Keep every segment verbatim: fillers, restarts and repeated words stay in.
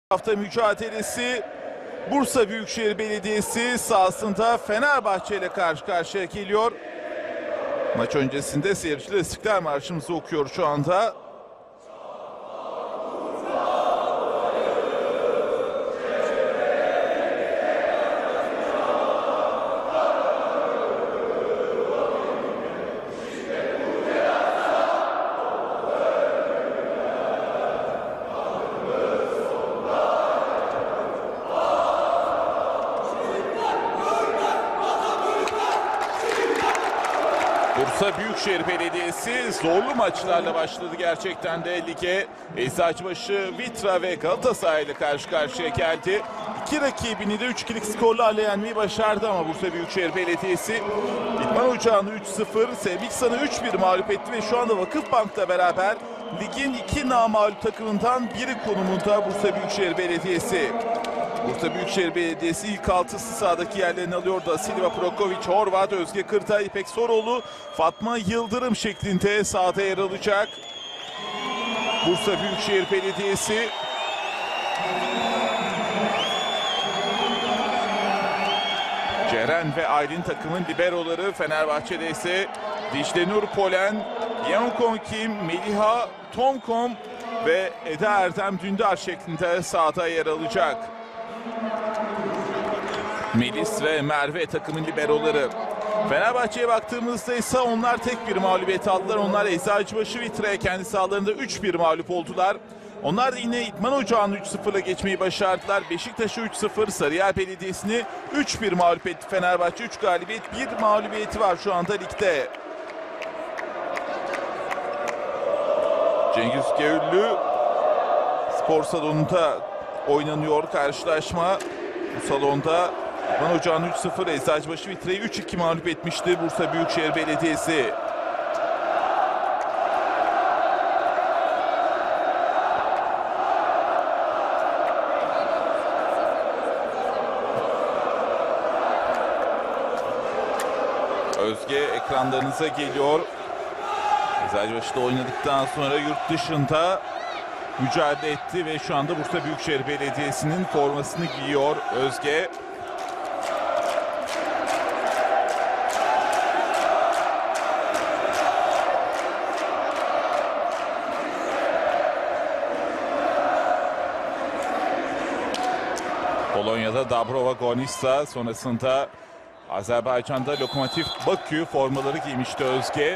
Hafta mücadelesi Bursa Büyükşehir Belediyesi sahasında Fenerbahçe ile karşı karşıya geliyor. Maç öncesinde seyirciler İstiklal Marşımızı okuyor şu anda. Bursa Büyükşehir Belediyesi zorlu maçlarla başladı gerçekten de lige. Eczacıbaşı, Vitra ve Galatasaray ile karşı karşıya geldi. İki rakibini de üç ikilik skorlarla yenmeyi başardı ama Bursa Büyükşehir Belediyesi İdman Ocağı'nı üç sıfır, Sebiksan'ı üç bir mağlup etti ve şu anda Vakıfbank'la beraber ligin iki namağlup takımından biri konumunda Bursa Büyükşehir Belediyesi. Bursa Büyükşehir Belediyesi ilk altısı sahadaki yerlerini alıyor da Silva, Prokovic, Horvat, Özge Kırtay, İpek Soroğlu, Fatma Yıldırım şeklinde sahada yer alacak. Bursa Büyükşehir Belediyesi Ceren ve Aylin takımın liberoları. Fenerbahçe'de ise Dicle Nur Polen, Yeonkon Kim, Meliha Tomkom ve Eda Erdem Dündar şeklinde sahada yer alacak. Melis ve Merve takımın liberoları. Fenerbahçe'ye baktığımızda ise onlar tek bir mağlubiyet aldılar. Onlar Eczacıbaşı Vitra'ya kendi sahalarında üç bir mağlup oldular. Onlar da yine İdman Ocağı'nı üç sıfırla geçmeyi başardılar. Beşiktaş'ı üç sıfır, Sarıyer Belediyesi'ni üç bir mağlup etti Fenerbahçe. üç galibiyet, bir mağlubiyeti var şu anda ligde. Cengiz Göğüllü spor salonunda oynanıyor karşılaşma. Bu salonda İdman Ocağı'nı üç sıfır, Eczacıbaşı Vitra'yı üç iki mağlup etmişti Bursa Büyükşehir Belediyesi. Özge ekranlarınıza geliyor. Eczacıbaşı'da oynadıktan sonra yurt dışında mücadele etti ve şu anda Bursa Büyükşehir Belediyesi'nin formasını giyiyor Özge. Polonya'da Dabrova Gornissa, sonrasında Azerbaycan'da Lokomotiv Bakü formaları giymişti Özge.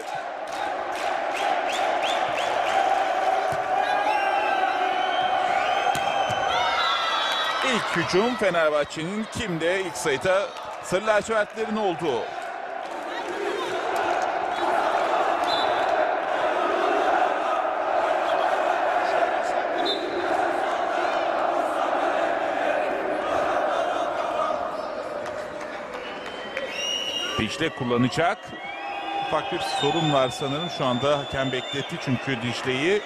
İlk hücum Fenerbahçe'nin, kimde ilk sayıda sarı lacivertlerin olduğu. Dicle kullanacak. Ufak bir sorun var sanırım. Şu anda hakem bekletti çünkü Dicle'yi.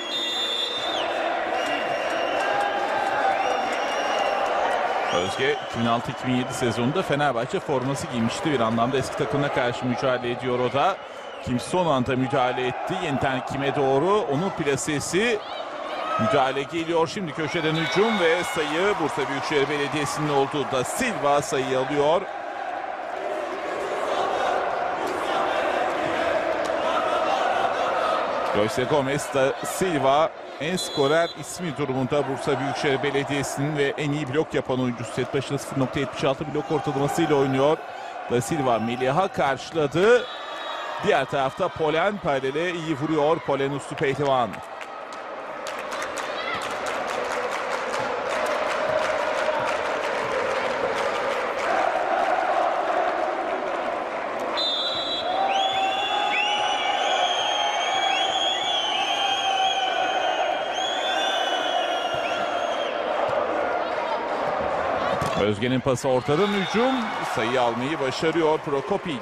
Özge iki bin altı iki bin yedi sezonunda Fenerbahçe forması giymişti. Bir anlamda eski takımına karşı mücadele ediyor o da. Kim son anda müdahale etti. Yeniden kime doğru? Onun plasesi. Müdahale geliyor. Şimdi köşeden hücum ve sayı Bursa Büyükşehir Belediyesi'nin olduğu da Silva sayıyı alıyor. Jose Gomez da Silva en skorer ismi durumunda Bursa Büyükşehir Belediyesi'nin ve en iyi blok yapan oyuncusu. Set başına sıfır nokta yetmiş altı blok ortalamasıyla oynuyor. Da Silva Meliha karşıladı. Diğer tarafta Polen Padel'e iyi vuruyor. Polen uslu pehlivan. Özge'nin pası ortadan hücum. Sayı almayı başarıyor Prokopic.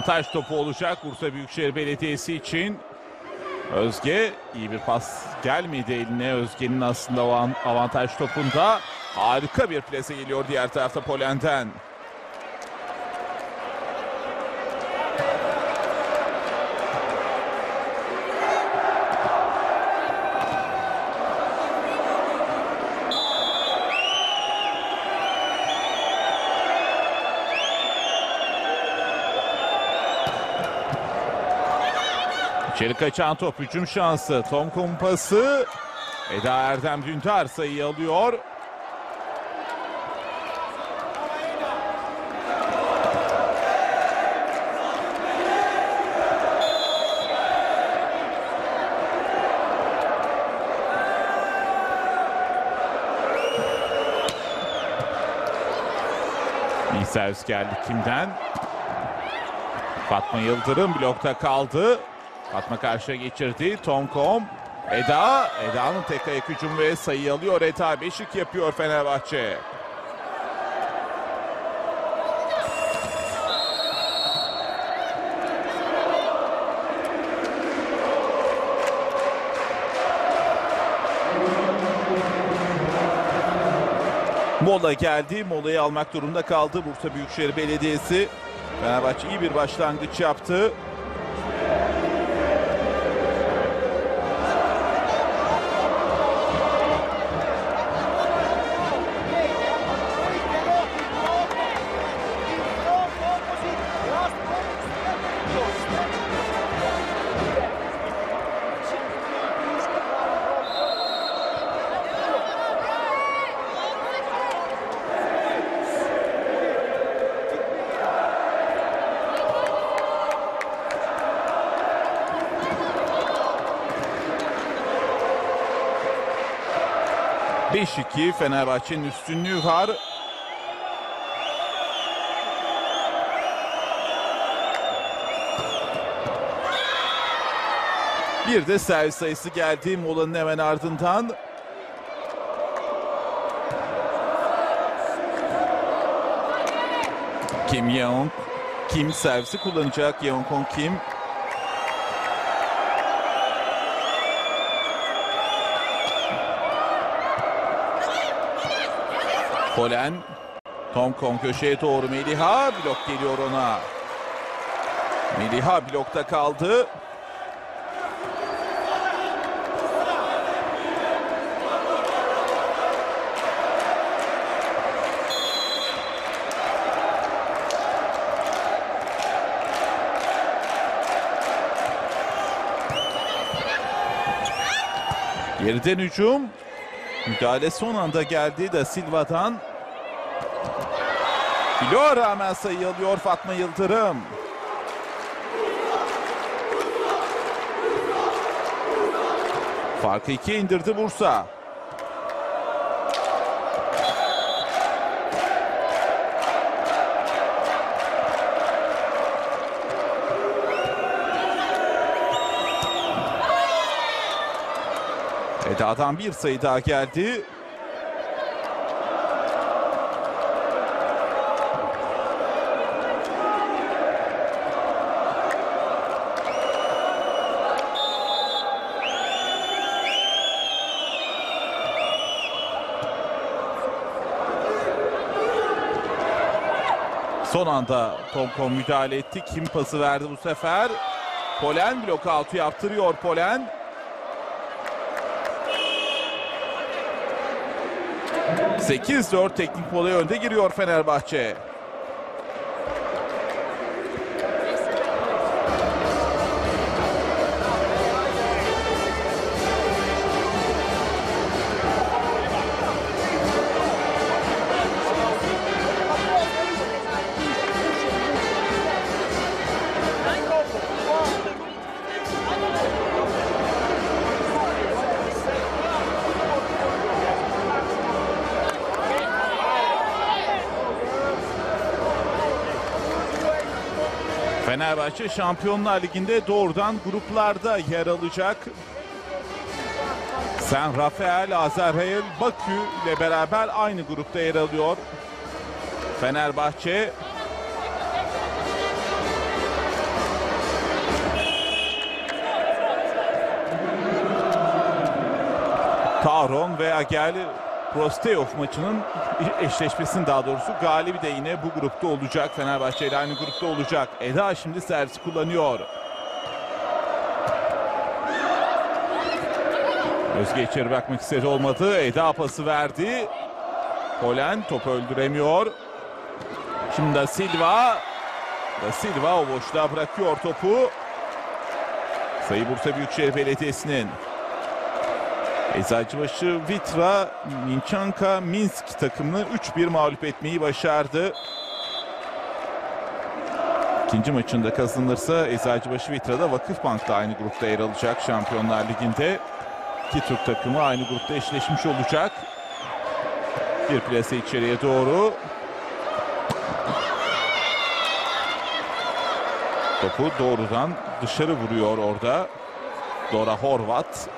Avantaj topu olacak Bursa Büyükşehir Belediyesi için. Özge iyi bir pas gelmedi eline. Özge'nin aslında o avantaj topunda harika bir plase geliyor diğer tarafta Polen'den. İçeri kaçan top, hücum şansı. Tom Kompası. Eda Erdem Dündar sayıyı alıyor. İyi servis geldi kimden? Fatma Yıldırım blokta kaldı. Fatma karşıya geçirdi. Tomkom. Eda. Eda'nın tek ayak hücum ve sayı alıyor. Eda beşik yapıyor Fenerbahçe. Mola geldi. Molayı almak durumunda kaldı Bursa Büyükşehir Belediyesi. Fenerbahçe iyi bir başlangıç yaptı. beş iki Fenerbahçe'nin üstünlüğü var. Bir de servis sayısı geldi molanın hemen ardından. Kim Yeong. Kim servisi kullanacak. Yeongkong Kim. Polen. Tomkom köşeye doğru Meliha. Blok geliyor ona. Meliha blokta kaldı. Geriden hücum. Müdahale son anda geldi da Silva'dan. Bloğa rağmen sayı alıyor Fatma Yıldırım. Farkı ikiye indirdi Bursa. Eda'dan bir sayı daha geldi. Son anda Tomkom müdahale etti. Kim pası verdi bu sefer? Polen blok altı yaptırıyor Polen. sekiz dört teknik molaya önde giriyor Fenerbahçe. Fenerbahçe Şampiyonlar Ligi'nde doğrudan gruplarda yer alacak. San Rafael, Azerbaycan, Bakü ile beraber aynı grupta yer alıyor. Fenerbahçe Taron ve Agel Prosteov maçının eşleşmesinin daha doğrusu galibi de yine bu grupta olacak. Fenerbahçe ile aynı grupta olacak. Eda şimdi servis kullanıyor. Özge içeri bırakmak istedi, olmadı. Eda pası verdi. Polen topu öldüremiyor. Şimdi Da Silva. Da Silva o boşluğa bırakıyor topu. Sayı Bursa Büyükşehir Belediyesi'nin. Eczacıbaşı Vitra Minchanka Minsk takımını üç bir mağlup etmeyi başardı. İkinci maçında kazanırsa Eczacıbaşı Vitra'da Vakıfbank'la aynı grupta yer alacak Şampiyonlar Ligi'nde. İki Türk takımı aynı grupta eşleşmiş olacak. Bir plase içeriye doğru. Topu doğrudan dışarı vuruyor orada Dora Horvat.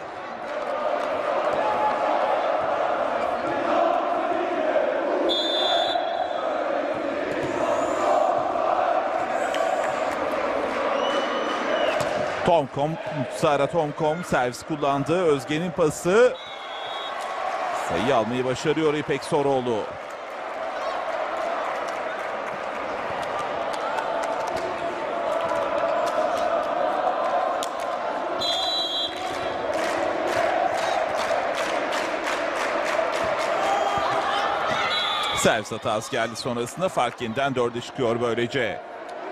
Tomkom, Sara Tomkom servis kullandı. Özge'nin pası. Sayı almayı başarıyor İpek Soroğlu. Servis hatası geldi sonrasında, fark yeniden dörde çıkıyor böylece.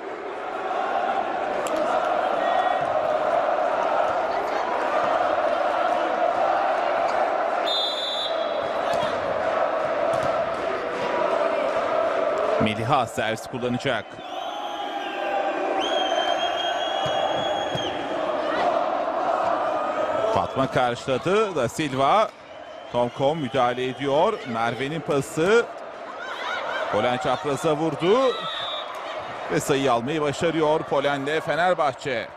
Meliha servis kullanacak. Fatma karşıladı. Da Silva. Tomkom müdahale ediyor. Merve'nin pası. Polen çapraza vurdu. Ve sayı almayı başarıyor Polen'le Fenerbahçe.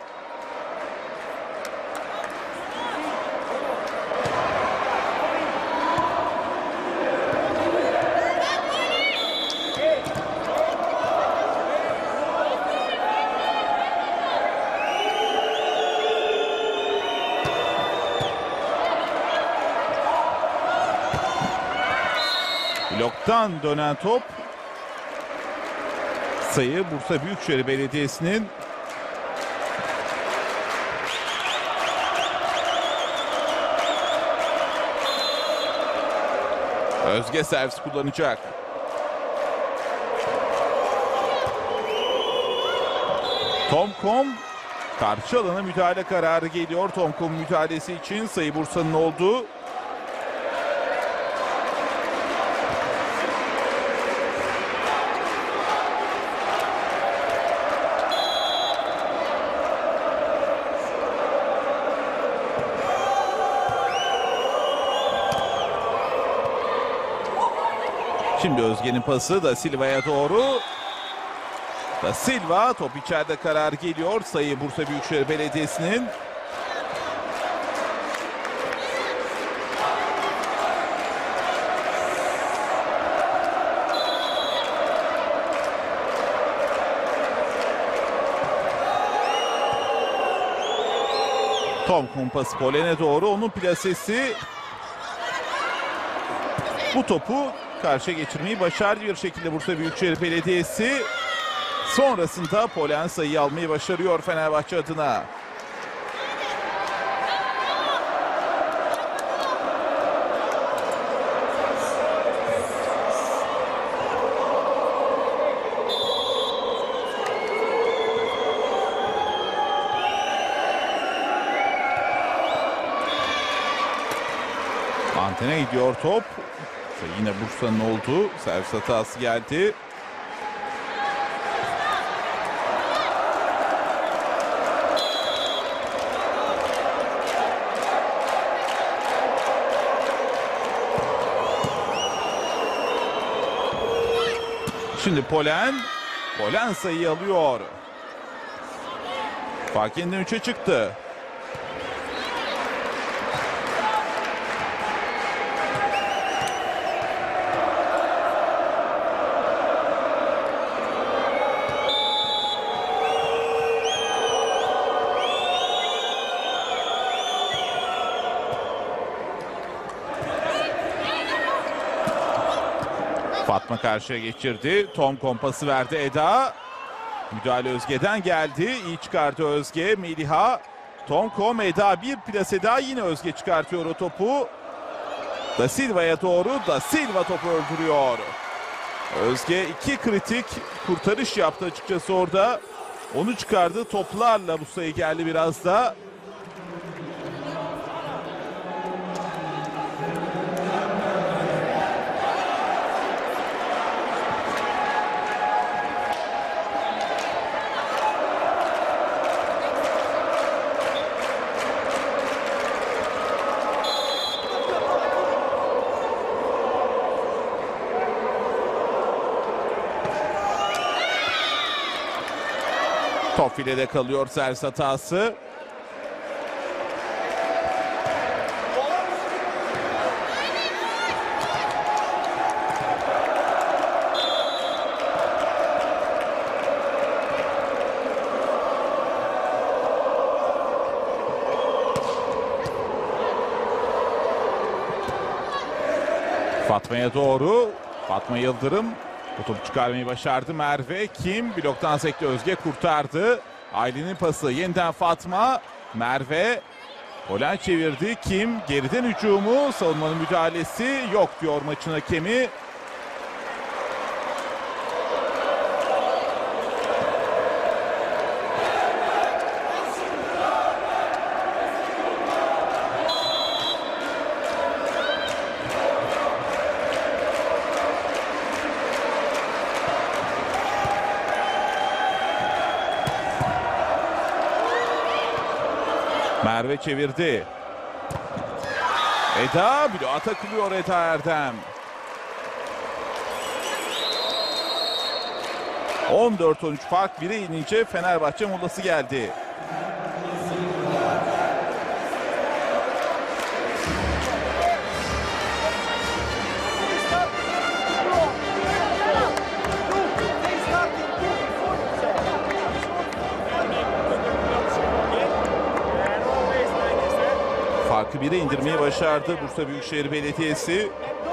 Bloktan dönen top. Sayı Bursa Büyükşehir Belediyesi'nin. Özge servis kullanacak. Tomkom karşı alana müdahale kararı geliyor. Tomkom müdahalesi için sayı Bursa'nın oldu. Şimdi Özge'nin pası Da Silva'ya doğru. Da Silva, top içeride, karar geliyor. Sayı Bursa Büyükşehir Belediyesi'nin. Tom kumpası Polen'e doğru, onun plasesi. Bu topu karşıya geçirmeyi başardı bir şekilde Bursa Büyükşehir Belediyesi. Sonrasında Polen sayıyı almayı başarıyor Fenerbahçe adına. Antene gidiyor top. Yine Bursa'nın olduğu servis hatası geldi. Şimdi Polen. Polen sayıyı alıyor. Fark yeniden üçe çıktı. Fatma karşıya geçirdi. Tom kompası verdi Eda. Müdahale Özge'den geldi. İyi çıkardı Özge. Meliha. Tom Kom, Eda bir plase daha, yine Özge çıkartıyor o topu. Da Silva'ya doğru. Da Silva topu öldürüyor. Özge iki kritik kurtarış yaptı açıkçası orada. Onu çıkardı. Toplarla bu sayı geldi biraz da. Top filede kalıyor, servis hatası. Fatma'ya doğru. Fatma Yıldırım. Bu topu çıkarmayı başardı Merve. Kim? Bloktan sekti, Özge kurtardı. Aylin'in pası. Yeniden Fatma. Merve. Olan çevirdi. Kim? Geriden hücumu. Savunmanın müdahalesi yok diyor maçın hakemi. Merve çevirdi. Eda bloğa takılıyor Eda Erdem. on dört on üç fark bire inince Fenerbahçe molası geldi. Farkı bire indirmeyi başardı Bursa Büyükşehir Belediyesi.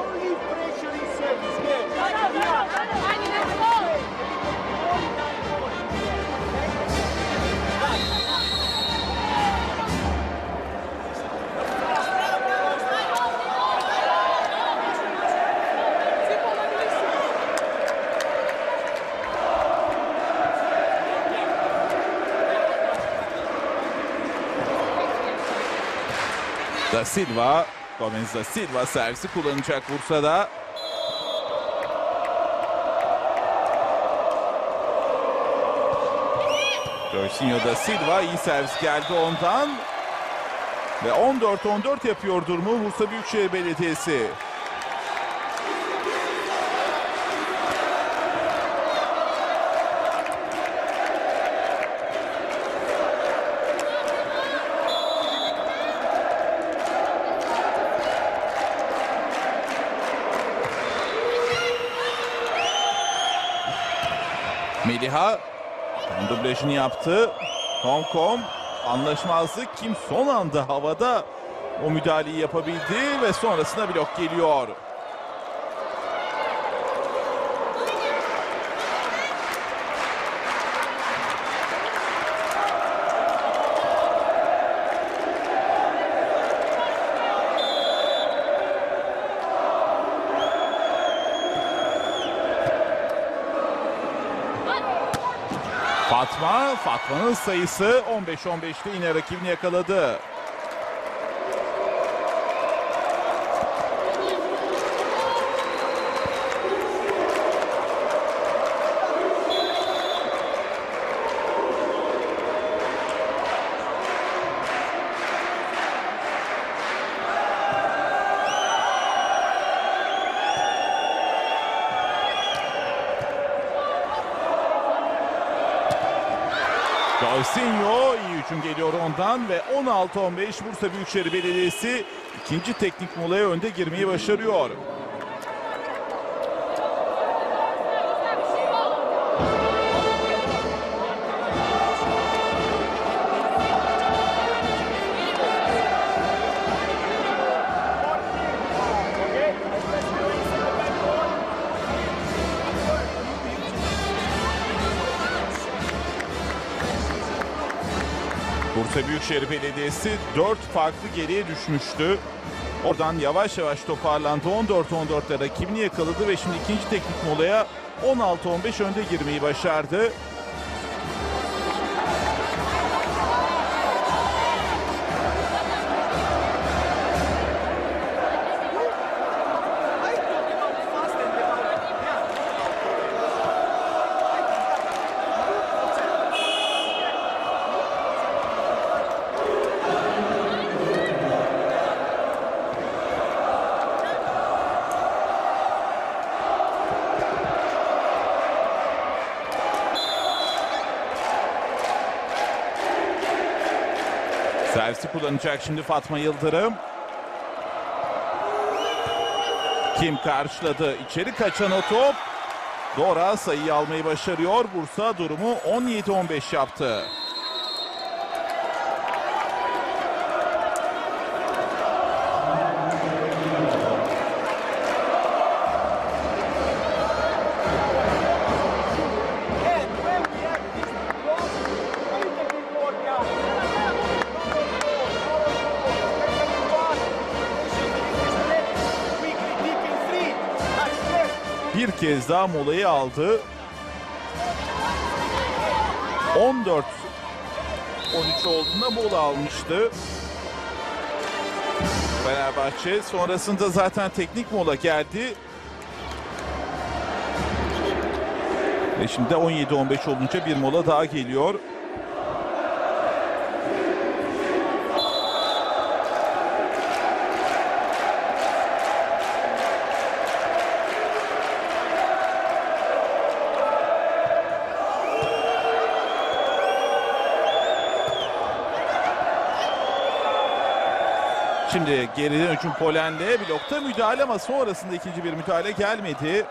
Da Silva, Gomez da Silva servisi kullanacak Bursa'da. Jorginho da Silva, iyi servis geldi ondan. Ve on dört on dört yapıyor durumu Bursa Büyükşehir Belediyesi. Meliha dublajını yaptı. Hong Kong anlaşmazlık. Kim son anda havada o müdahaleyi yapabildi ve sonrasında blok geliyor. Fatma, Fatma'nın sayısı on beş on beşte yine rakibini yakaladı. Jorginho iyi hücum geliyor ondan ve on altı on beş Bursa Büyükşehir Belediyesi ikinci teknik molaya önde girmeyi başarıyor. Bursa Büyükşehir Belediyesi dört farklı geriye düşmüştü. Oradan yavaş yavaş toparlandı. on dört on dörtte rakibini yakaladı ve şimdi ikinci teknik molaya on altı on beş önde girmeyi başardı. Servisi kullanacak şimdi Fatma Yıldırım. Kim karşıladı? İçeri kaçan o top. Dora sayıyı almayı başarıyor. Bursa durumu on yedi on beş yaptı. Bir kez daha molayı aldı. on dört on üç olduğunda mola almıştı Fenerbahçe. Sonrasında zaten teknik mola geldi. Ve şimdi on yedi on beş olunca bir mola daha geliyor. Şimdi geriden hücum Polen'le blokta müdahale ama sonrasında ikinci bir müdahale gelmedi.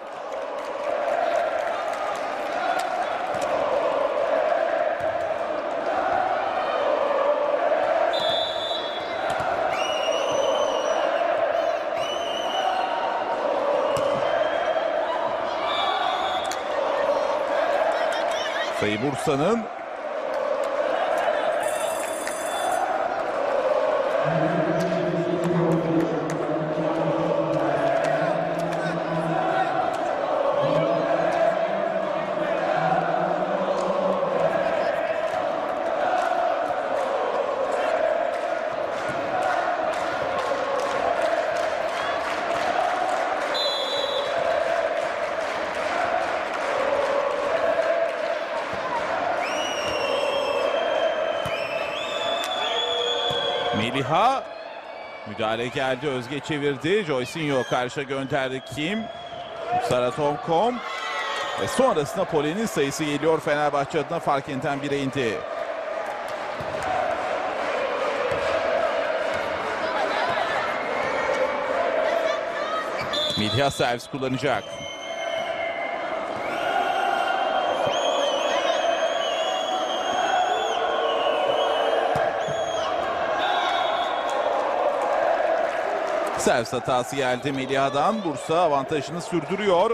Sayı Bursa'nın. Meliha müdahale geldi, Özge çevirdi, Joycinho karşı gönderdi. Kim? Sara Tomkom ve sonrasında Polen'in sayısı geliyor. Fenerbahçe adına fark eden bire indi. Meliha servis kullanacak. Servis hatası geldi Meliha'dan. Bursa avantajını sürdürüyor.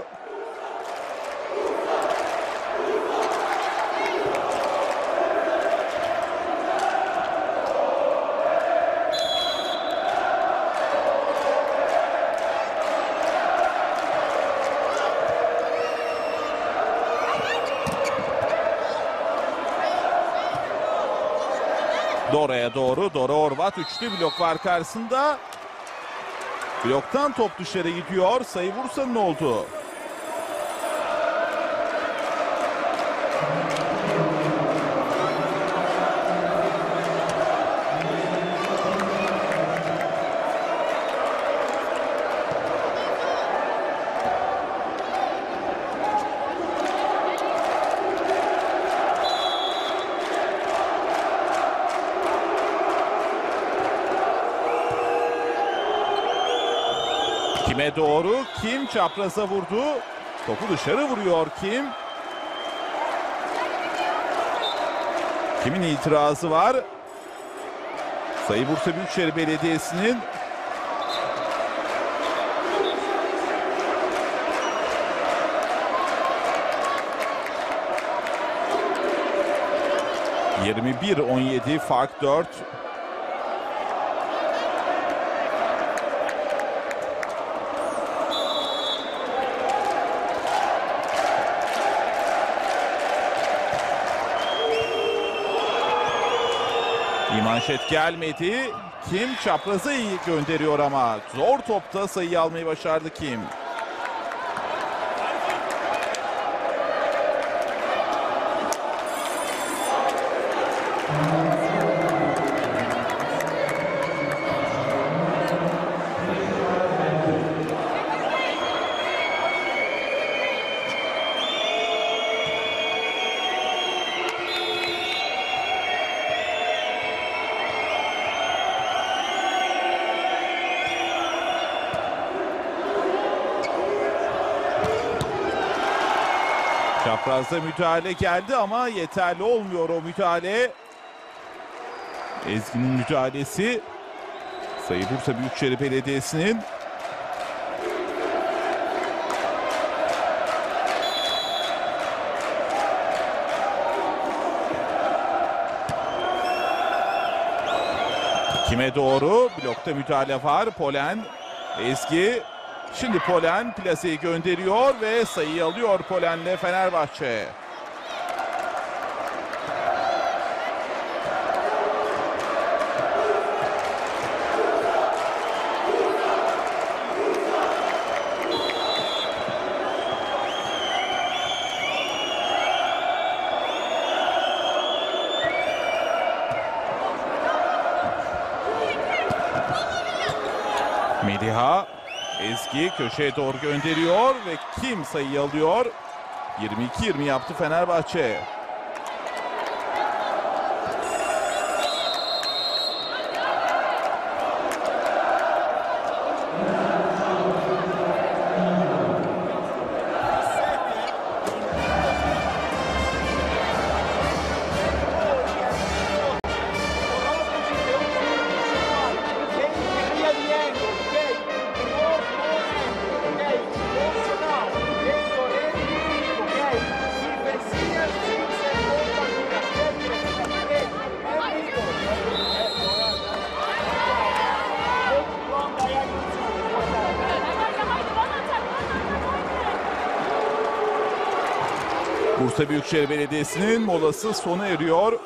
Dora'ya doğru. Dora Orvat üçlü blok var karşısında. Bloktan top dışarı gidiyor. Sayı Bursa'nın oldu. Kim'e doğru. Kim çapraza vurdu. Topu dışarı vuruyor Kim. Kim'in itirazı var. Sayı Bursa Büyükşehir Belediyesi'nin. yirmi bir on yedi fark dört. İyi manşet gelmedi. Kim çaprazı iyi gönderiyor ama zor topta sayıyı almayı başardı Kim. Çaprazda müdahale geldi ama yeterli olmuyor o müdahale. Ezgi'nin müdahalesi. Sayı Bursa Büyükşehir Belediyesi'nin. Kime doğru? Blokta müdahale var. Polen, Ezgi. Şimdi Polen plaseyi gönderiyor ve sayıyı alıyor Polen'le Fenerbahçe. Mediha, Ezgi köşeye doğru gönderiyor ve Kim sayıyı alıyor. yirmi iki yirmi yaptı Fenerbahçe. Bursa Büyükşehir Belediyesi'nin molası sona eriyor.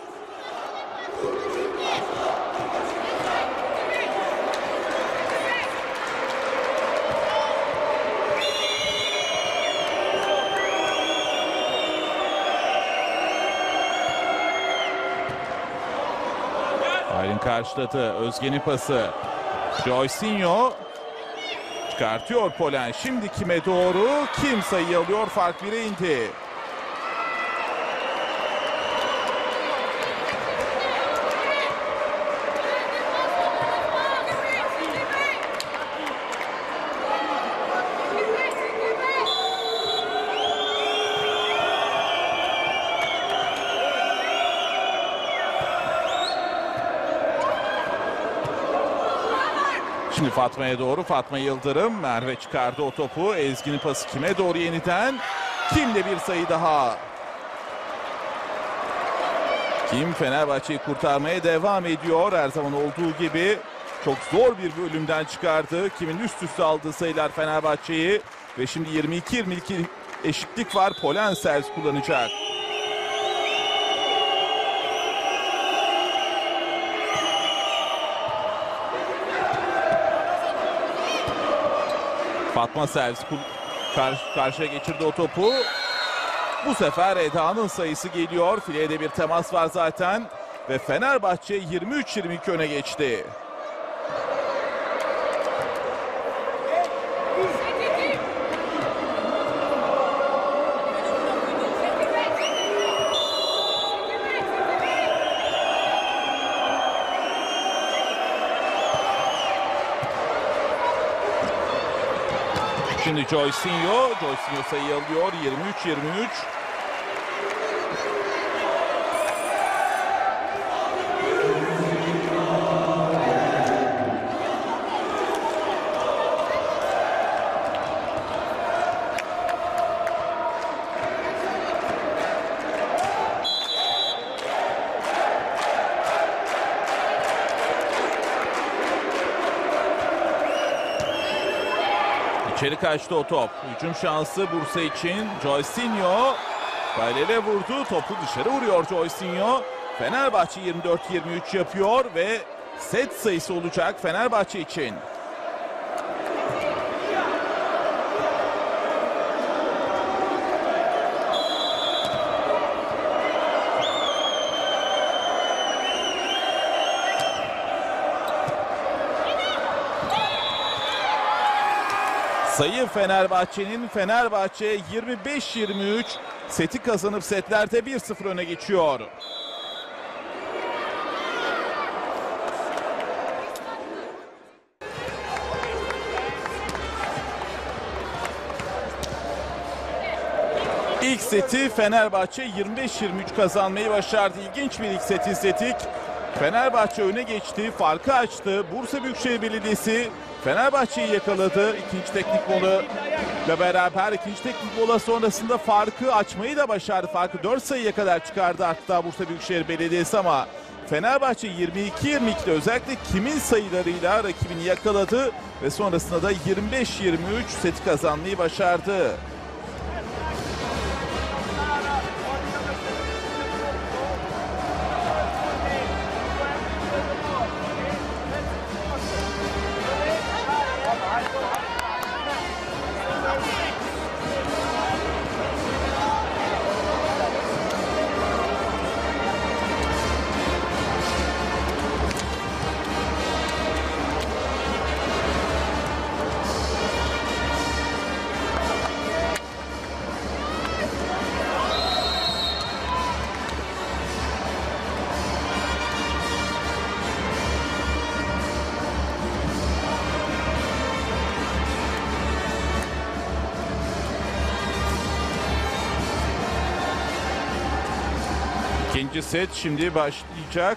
Aylin karşıladı. Özge'nin pası. Joycinho çıkartıyor Polen. Şimdi Kim'e doğru. Kim sayıyı alıyor. Fark bire indi. Şimdi Fatma'ya doğru. Fatma Yıldırım. Merve çıkardı o topu. Ezgi'nin pası Kim'e doğru yeniden. Kim'le bir sayı daha. Kim Fenerbahçe'yi kurtarmaya devam ediyor. Her zaman olduğu gibi çok zor bir bölümden çıkardı. Kim'in üst üste aldığı sayılar Fenerbahçe'yi. Ve şimdi yirmi iki yirmi iki eşitlik var. Polen servis kullanacak. Fatma servis karşı, karşıya geçirdi o topu. Bu sefer Eda'nın sayısı geliyor. Filede bir temas var zaten. Ve Fenerbahçe yirmi üç yirmi iki öne geçti. Şimdi Joycinho. Joycinho sayıyı alıyor. yirmi üç yirmi üç. İçeri kaçtı o top. Hücum şansı Bursa için. Joycinho kaleye vurdu. Topu dışarı vuruyor Joycinho. Fenerbahçe yirmi dört yirmi üç yapıyor ve set sayısı olacak Fenerbahçe için. Sayı Fenerbahçe'nin. Fenerbahçe yirmi beş yirmi üç seti kazanıp setlerde bir sıfır öne geçiyor. İlk seti Fenerbahçe yirmi beş yirmi üç kazanmayı başardı. İlginç bir ilk set izledik. Fenerbahçe öne geçti, farkı açtı. Bursa Büyükşehir Belediyesi Fenerbahçe'yi yakaladı. İkinci teknik mola ile beraber ikinci teknik mola sonrasında farkı açmayı da başardı. Farkı dört sayıya kadar çıkardı hatta Bursa Büyükşehir Belediyesi ama Fenerbahçe yirmi iki yirmi ikide özellikle kimin sayılarıyla rakibini yakaladı ve sonrasında da yirmi beş yirmi üç seti kazanmayı başardı. İkinci set şimdi başlayacak.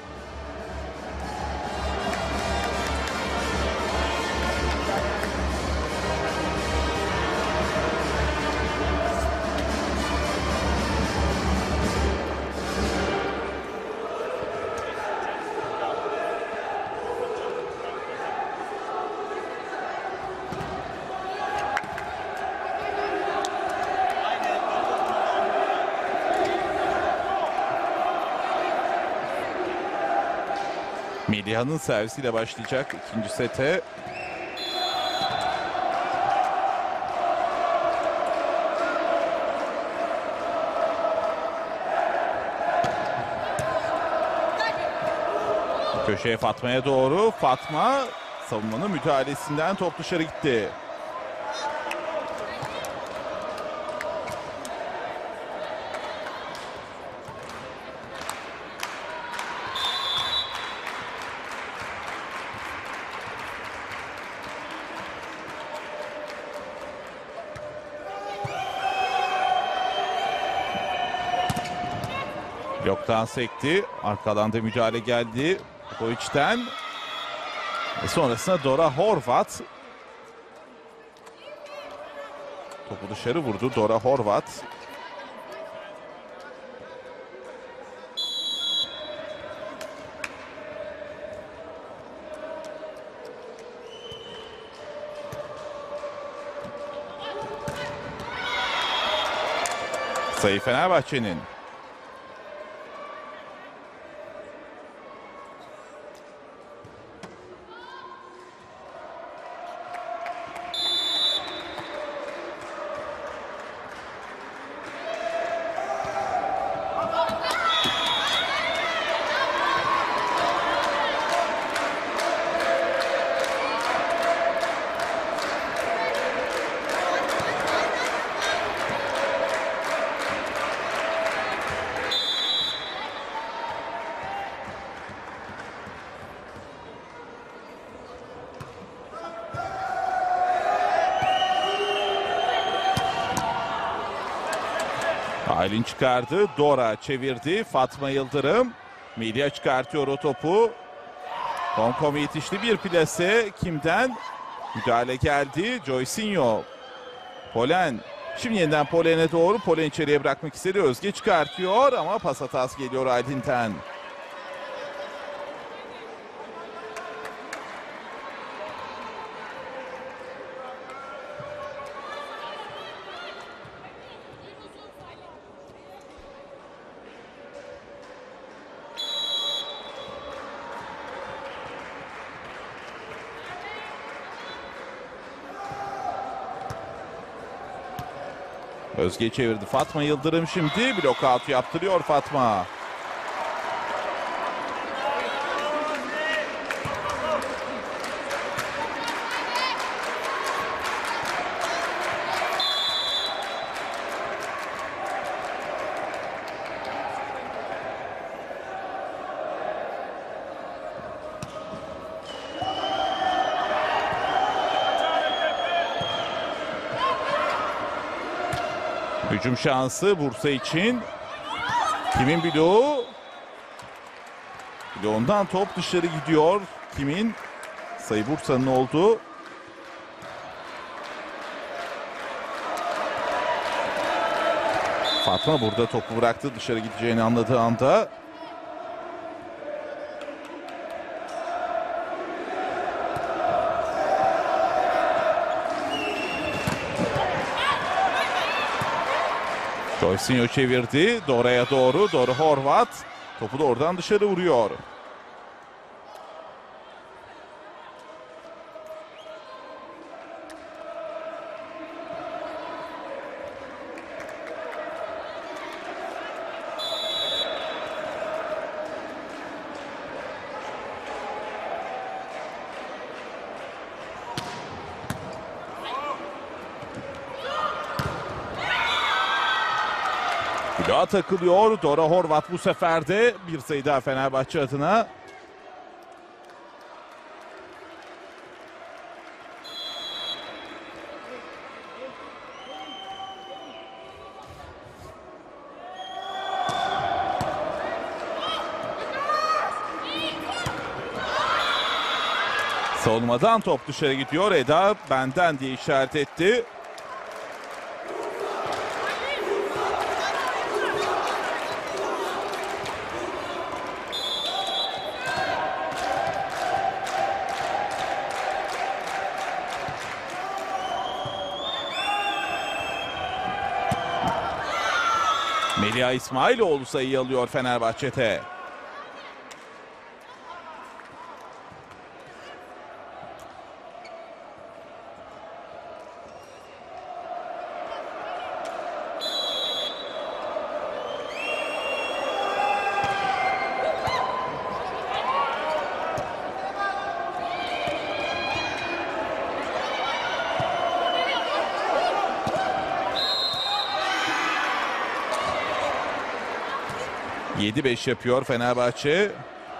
Meliha'nın servisiyle başlayacak ikinci sete. Köşeye Fatma'ya doğru. Fatma savunmanın müdahalesinden top dışarı gitti. Yoktan sekti. Arkadan da müdahale geldi. Koviç'ten. Ve sonrasında Dora Horvat. Topu dışarı vurdu Dora Horvat. Sayı Fenerbahçe'nin. Aylin çıkardı. Dora çevirdi. Fatma Yıldırım. Melia çıkartıyor o topu. Komkom yetişti. Bir plase. Kimden? Müdahale geldi. Joycinho. Polen. Şimdi yeniden Polen'e doğru. Polen içeriye bırakmak istedi. Özge çıkartıyor ama pas hatası geliyor Aylin'ten. Özge çevirdi. Fatma Yıldırım şimdi blok out yaptırıyor Fatma. Hücum şansı Bursa için. Kimin bloğu? Bloğundan top dışarı gidiyor. Kimin? Sayı Bursa'nın oldu. Fatma burada topu bıraktı. Dışarı gideceğini anladığı anda. Joycinho çevirdi. Dora'ya doğru. Dora Horvat. Topu da oradan dışarı vuruyor. Bloğa takılıyor. Dora Horvat bu sefer de bir sayı daha Fenerbahçe adına. Savunmadan top dışarı gidiyor. Eda benden diye işaret etti. Melia İsmailoğlu sayıyı alıyor Fenerbahçe'de. yedi beş yapıyor Fenerbahçe.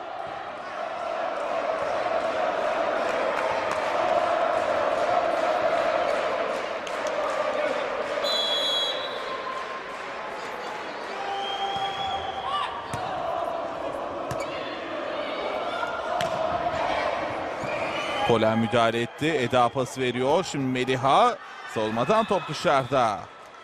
Polen müdahale etti. Eda pası veriyor. Şimdi Meliha. Savunmadan top dışarıda.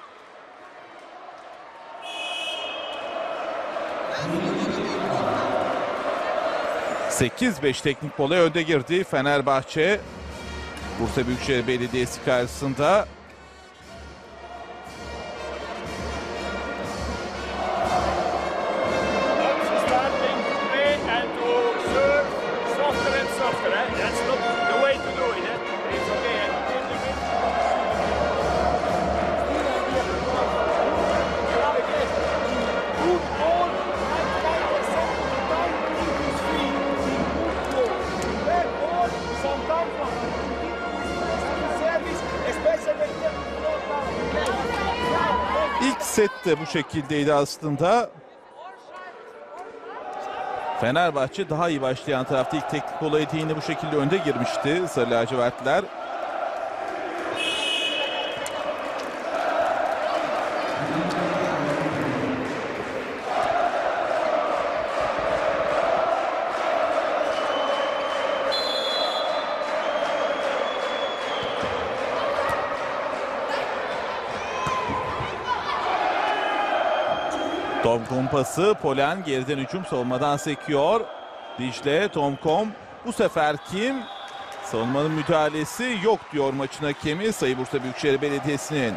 sekiz beş teknik mola önde girdi Fenerbahçe. Bursa Büyükşehir Belediyesi karşısında. İlk set de bu şekildeydi aslında. Fenerbahçe daha iyi başlayan tarafta ilk teknik olay yine bu şekilde önde girmişti Sarı lacivertliler. Tomkom pası, Polen geriden hücum, savunmadan sekiyor. Dicle, Tomkom. Bu sefer kim? Savunmanın müdahalesi yok diyor maçın hakemi. Sayı Bursa Büyükşehir Belediyesi'nin.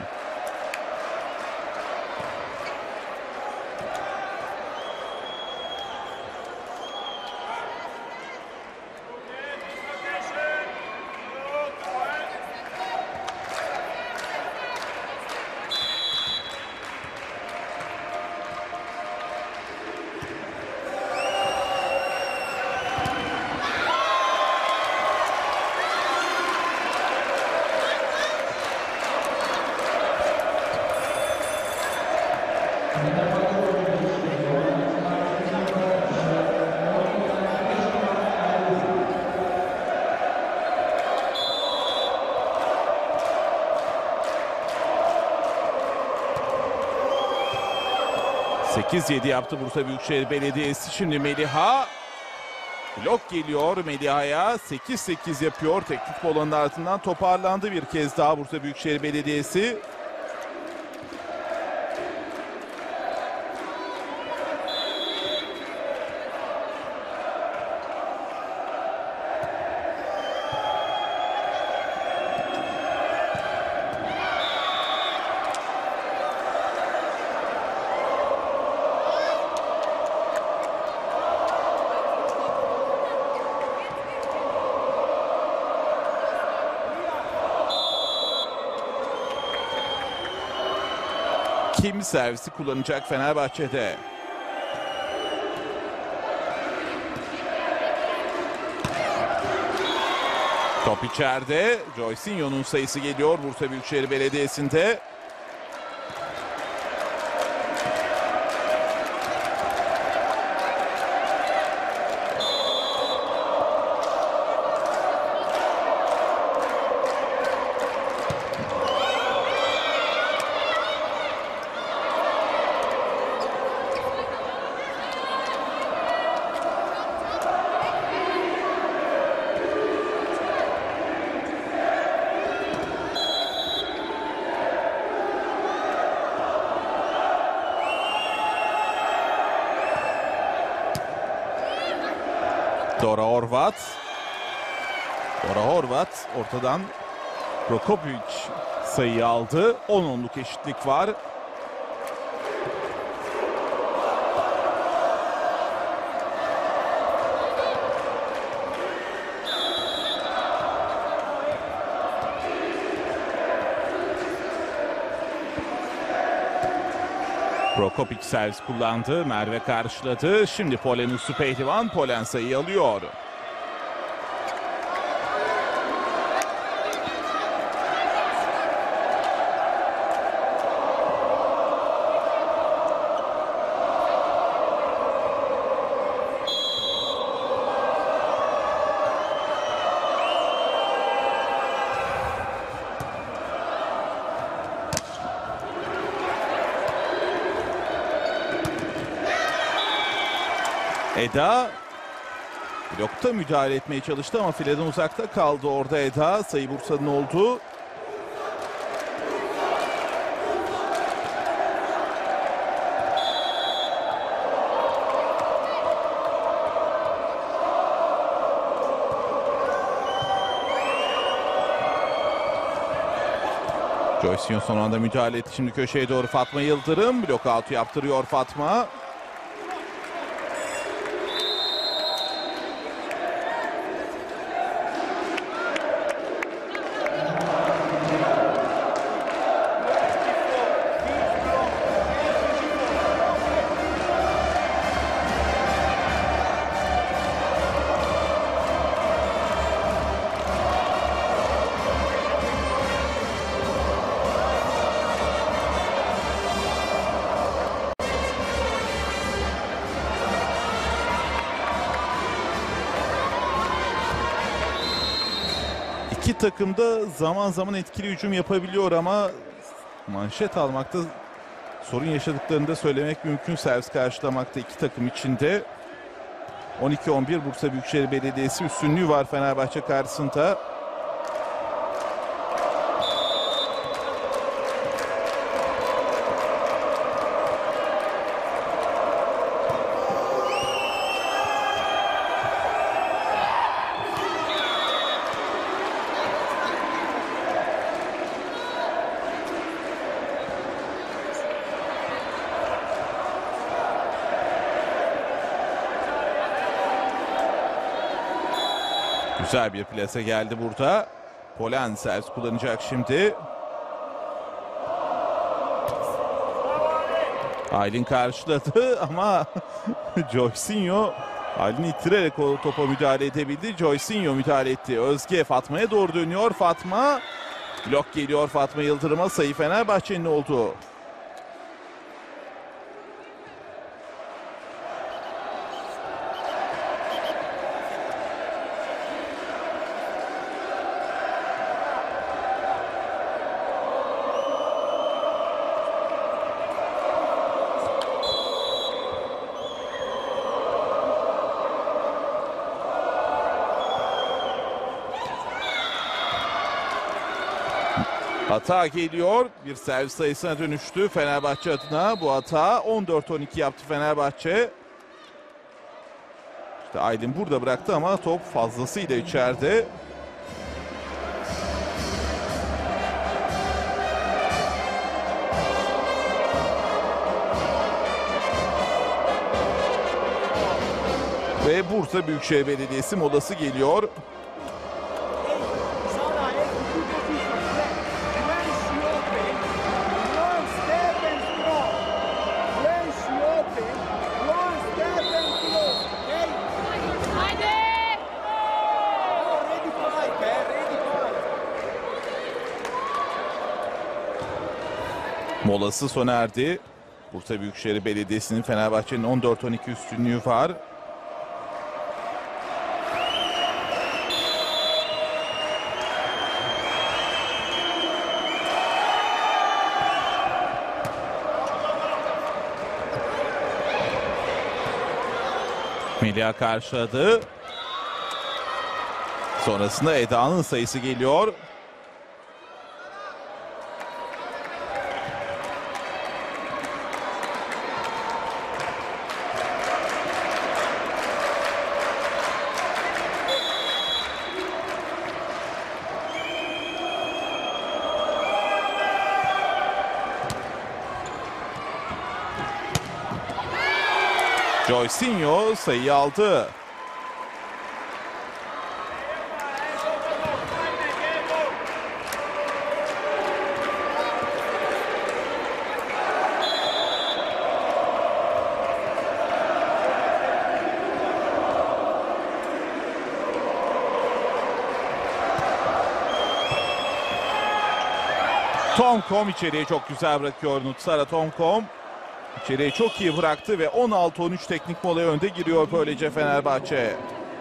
sekiz yedi yaptı Bursa Büyükşehir Belediyesi. Şimdi Meliha. Blok geliyor Meliha'ya. sekiz sekiz yapıyor. Teknik molanın ardından toparlandı bir kez daha Bursa Büyükşehir Belediyesi. Kim servisi kullanacak Fenerbahçe'de? Top içeride. Joycinho'nun sayısı geliyor Bursa Büyükşehir Belediyesi'nde. Dora Horvat. Dora Horvat ortadan Prokopic sayıyı aldı. on onluk eşitlik var. Prokopic servis kullandı. Merve karşıladı. Şimdi Polen Uslu Pehlivan. Polen sayıyı alıyor. Eda blokta müdahale etmeye çalıştı ama fileden uzakta kaldı orada Eda. Sayı Bursa'nın oldu. Joycinho son anda müdahale etti. Şimdi köşeye doğru Fatma Yıldırım. Blok altı yaptırıyor Fatma. İki takım da zaman zaman etkili hücum yapabiliyor ama manşet almakta sorun yaşadıklarını da söylemek mümkün. Servis karşılamakta iki takım içinde. on iki on bir Bursa Büyükşehir Belediyesi üstünlüğü var Fenerbahçe karşısında. Güzel bir plase geldi burada. Polen servis kullanacak şimdi. Aylin karşıladı ama Joycinho Aylin'i ittirerek o topa müdahale edebildi. Joycinho müdahale etti. Özge Fatma'ya doğru dönüyor. Fatma blok geliyor Fatma Yıldırım'a. Sayı Fenerbahçe'nin oldu. Hata geliyor. Bir servis sayısına dönüştü Fenerbahçe adına. Bu hata on dört on iki yaptı Fenerbahçe. İşte Aydın burada bıraktı ama top fazlasıyla içeride. Ve Bursa Büyükşehir Belediyesi molası geliyor. Molası sona erdi. Bursa Büyükşehir Belediyesi'nin Fenerbahçe'nin on dört on iki üstünlüğü var. Melia karşıladı. Sonrasında Eda'nın sayısı geliyor. Joycinho sayıyı aldı. Tomkom içeriye çok güzel bırakıyor Nutsara Tomkom. İçeriye çok iyi bıraktı ve on altı on üç teknik molaya önde giriyor böylece Fenerbahçe.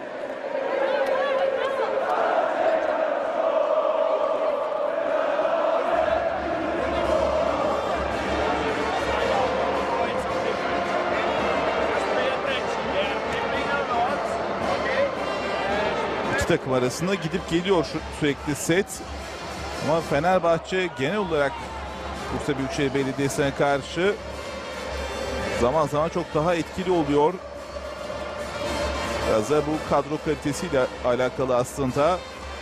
İki takım arasında gidip geliyor sürekli set. Ama Fenerbahçe genel olarak Bursa Büyükşehir Belediyesi'ne karşı zaman zaman çok daha etkili oluyor. Biraz da bu kadro kalitesiyle alakalı aslında.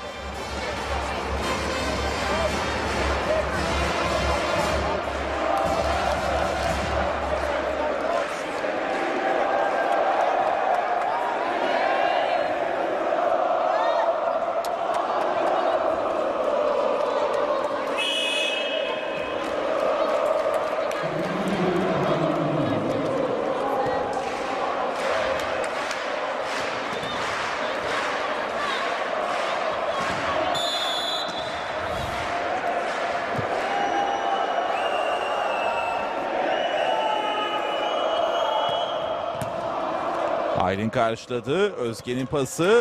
Aylin karşıladı. Özge'nin pası.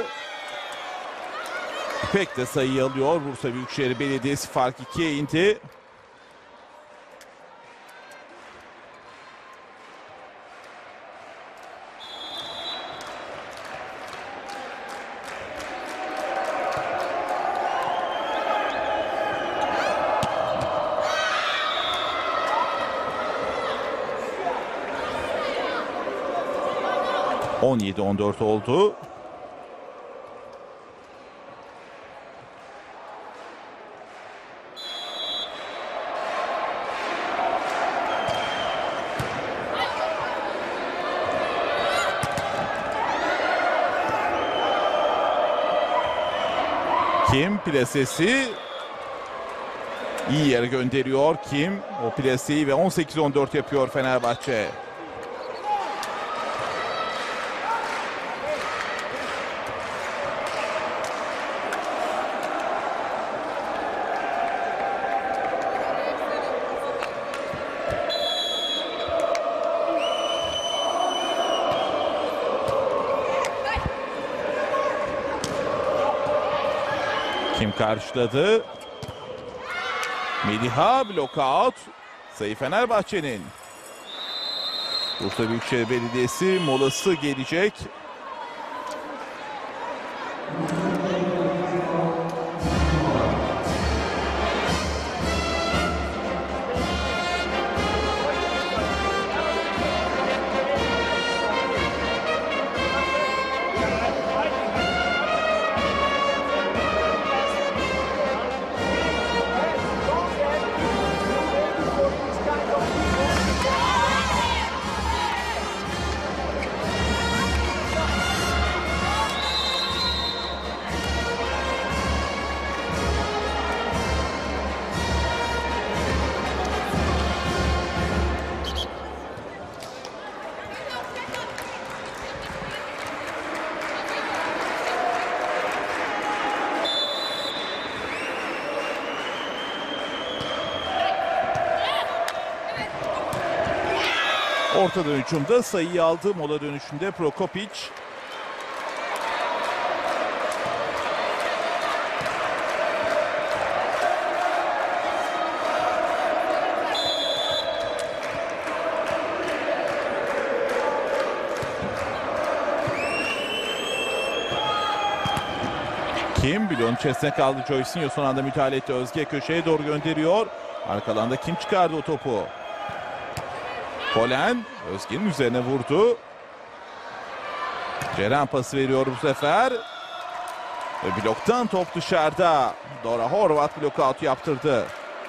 İpek de sayıyı alıyor. Bursa Büyükşehir Belediyesi fark ikiye indi. on yedi on dört oldu. Kim plasesi iyi yere gönderiyor. Kim o plaseyi ve on sekiz on dört yapıyor Fenerbahçe. Kim karşıladı? Meliha blokout. Sayı Fenerbahçe'nin. Bursa Büyükşehir Belediyesi molası gelecek. Ortadan hücumda sayıyı aldı. Mola dönüşünde Prokopic. Kim? Bloğun içerisine kaldı. Joyce'in son anda müdahale etti. Özge köşeye doğru gönderiyor. Arkadan da kim çıkardı o topu? Polen Özge'nin üzerine vurdu. Ceren pası veriyor bu sefer. Ve bloktan top dışarıda. Dora Horvat blokout yaptırdı.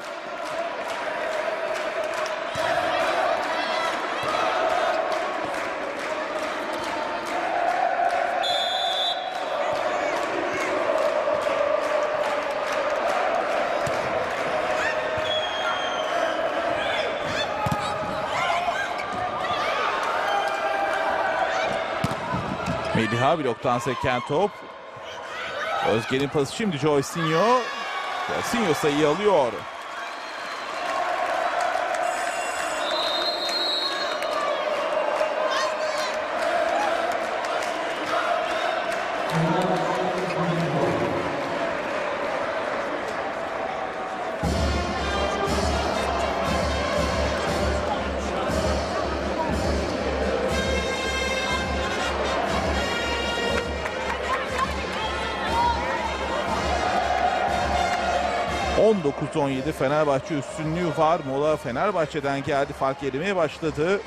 Meliha bloktan seken top. Özge'nin pası şimdi Joycinho. Joycinho sayıyı alıyor. on dokuz on yedi Fenerbahçe üstünlüğü var. Mola Fenerbahçe'den geldi. Fark erimeye başladı.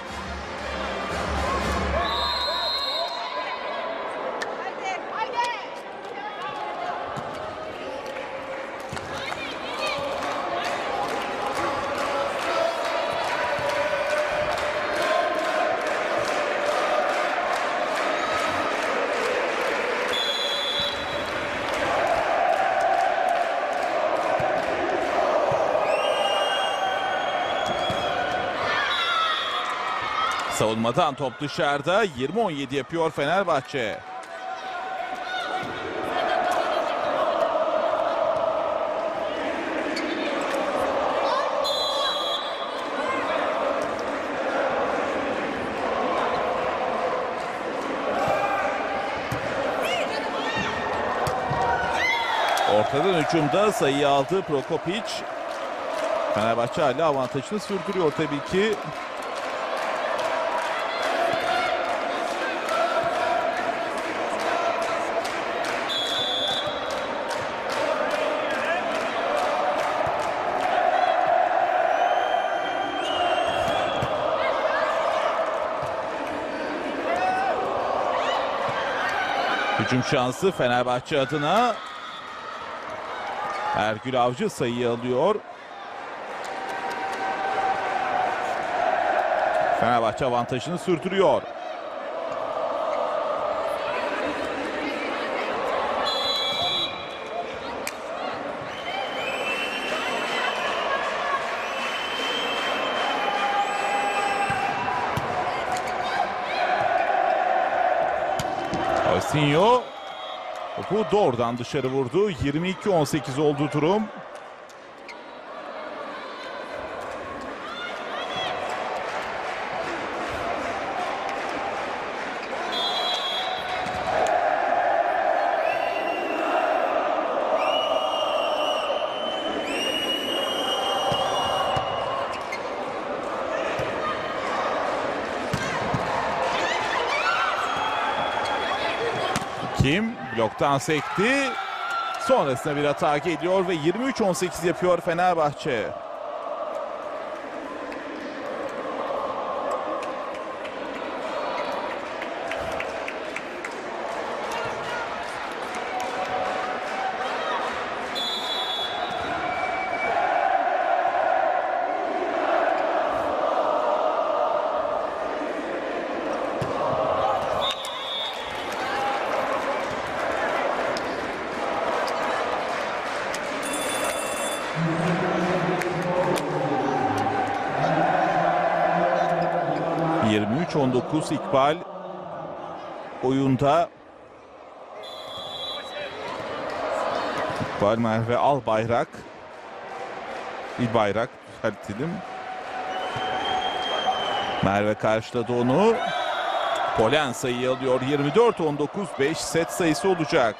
Savunmadan top dışarıda. yirmi on yedi yapıyor Fenerbahçe. Ortadan hücumda sayıyı aldı Prokopic. Fenerbahçe hala avantajını sürdürüyor tabii ki. Hücum şansı Fenerbahçe adına. Ergül Avcı sayıyı alıyor. Fenerbahçe avantajını sürdürüyor. Joycinho topu doğrudan dışarı vurdu. yirmi iki on sekiz oldu durum. Kim bloktan sekti. Sonrasında bir hata geliyor ve yirmi üç on sekiz yapıyor Fenerbahçe. yirmi üç on dokuz İkbal oyunda. İkbal Merve Albayrak. İlbayrak düzeltelim. Merve karşıladı onu. Polen sayıyı alıyor. yirmi dört on dokuz, beş set sayısı olacak.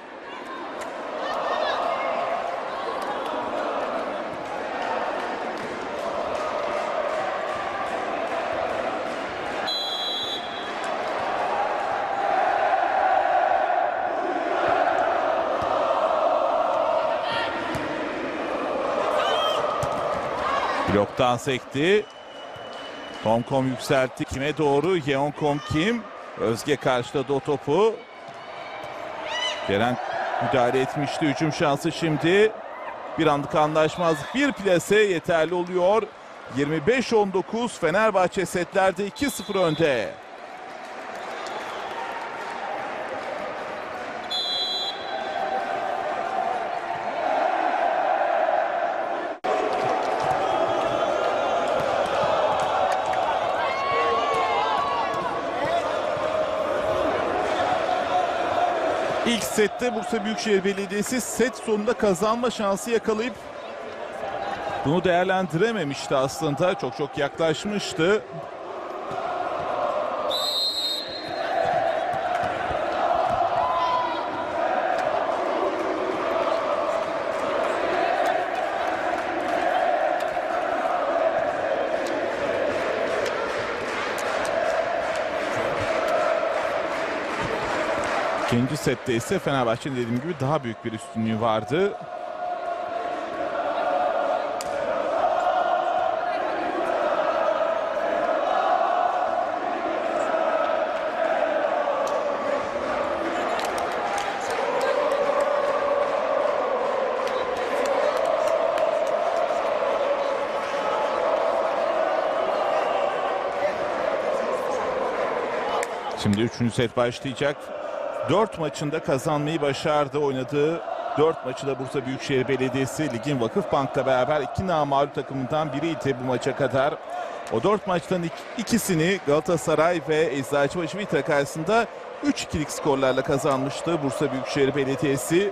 Bloktan sekti. Tomkom yükseltti. Kime doğru? Yeonkom Kim. Özge karşıladı o topu. Ceren müdahale etmişti. Hücum şansı şimdi. Bir anlık anlaşmazlık. Bir plase yeterli oluyor. yirmi beş on dokuz. Fenerbahçe setlerde iki sıfır önde. İlk sette Bursa Büyükşehir Belediyesi set sonunda kazanma şansı yakalayıp bunu değerlendirememişti aslında. Çok çok yaklaşmıştı. İkinci sette ise Fenerbahçe'nin dediğim gibi daha büyük bir üstünlüğü vardı. Şimdi üçüncü set başlayacak. Dört maçında kazanmayı başardı. Oynadığı dört maçı da Bursa Büyükşehir Belediyesi ligin Vakıfbank'la beraber iki namağlup takımından biriydi bu maça kadar. O dört maçtan ikisini Galatasaray ve Eczacıbaşı Vitra karşısında üç ikilik skorlarla kazanmıştı Bursa Büyükşehir Belediyesi.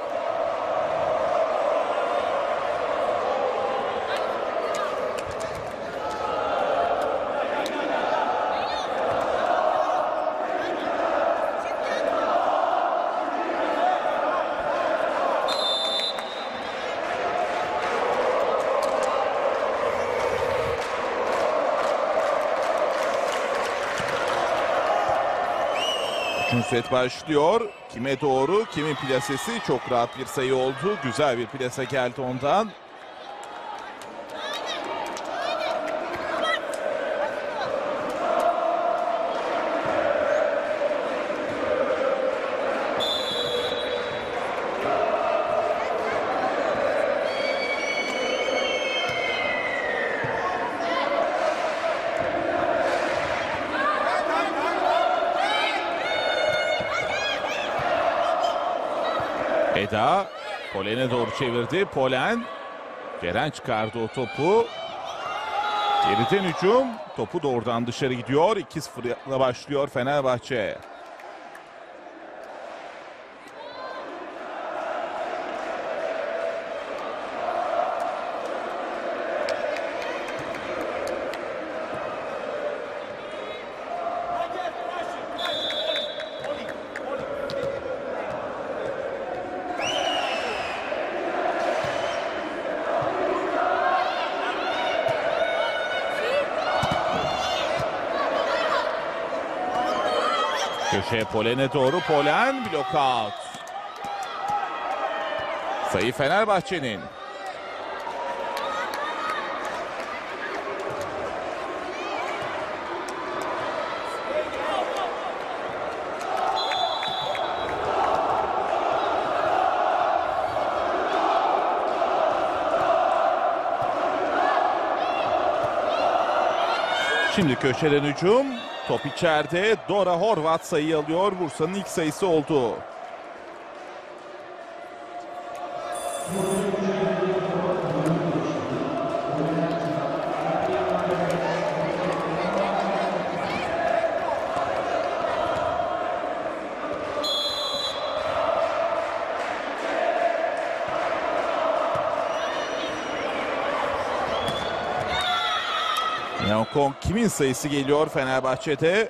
Üçüncü set başlıyor. Kime doğru? Kimin plasesi? Çok rahat bir sayı oldu. Güzel bir plase geldi ondan. Eda Polen'e doğru çevirdi. Polen. Ceren çıkardı o topu. Geriden hücum. Topu doğrudan dışarı gidiyor. iki sıfırla başlıyor Fenerbahçe. Köşeye Polen'e doğru. Polen blokout. Sayı Fenerbahçe'nin. Şimdi köşeden hücum. Top içeride. Dora Horvat sayı alıyor. Bursa'nın ilk sayısı oldu. Yeonkong Kim'in sayısı geliyor Fenerbahçe'de.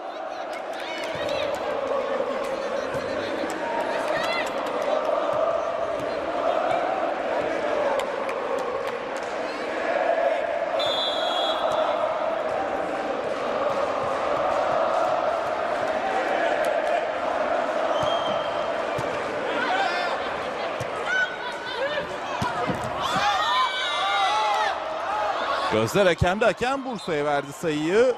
Gözler hakemde, hakem Bursa'ya verdi sayıyı.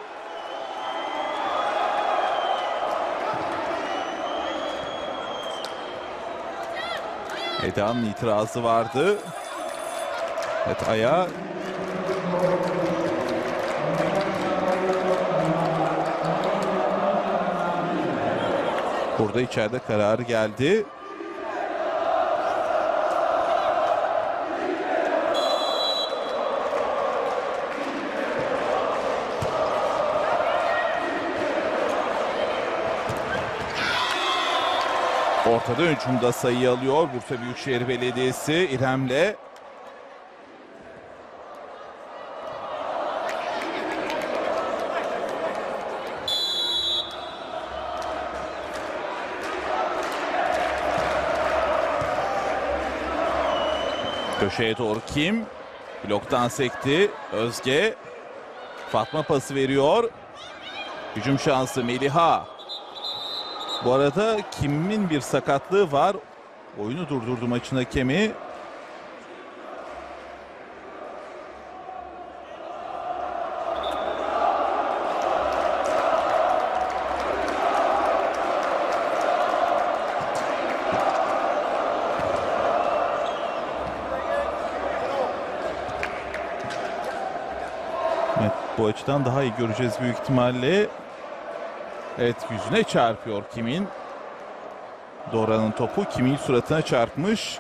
Eda'nın itirazı vardı. Evet, Aya. Burada içeride karar geldi. Ortada hücumda sayı alıyor Bursa Büyükşehir Belediyesi İrem'le. Köşeye doğru Kim. Bloktan sekti. Özge. Fatma pası veriyor. Hücum şansı Meliha. Bu arada Kim'in bir sakatlığı var. Oyunu durdurdu maçın hakemi. Evet, bu açıdan daha iyi göreceğiz büyük ihtimalle. Evet, yüzüne çarpıyor Kim'in. Dora'nın topu Kim'in suratına çarpmış.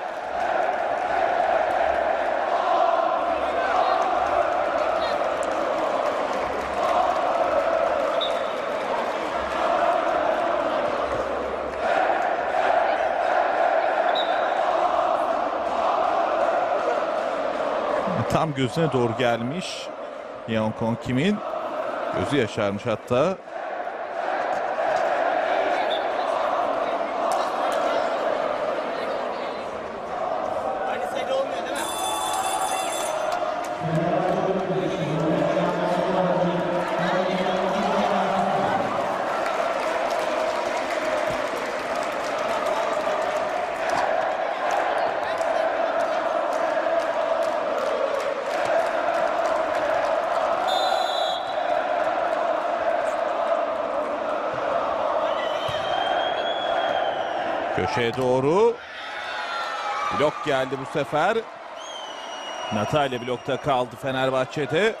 Tam gözüne doğru gelmiş. Yeonkong Kim'in gözü yaşarmış hatta. Köşeye doğru. Blok geldi bu sefer. Natalya blokta kaldı Fenerbahçe'de.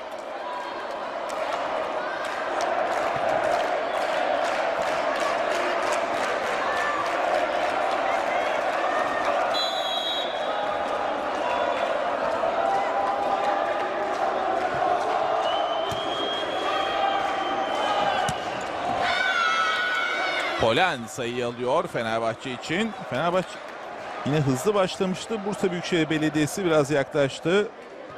Polen sayıyı alıyor Fenerbahçe için. Fenerbahçe yine hızlı başlamıştı. Bursa Büyükşehir Belediyesi biraz yaklaştı.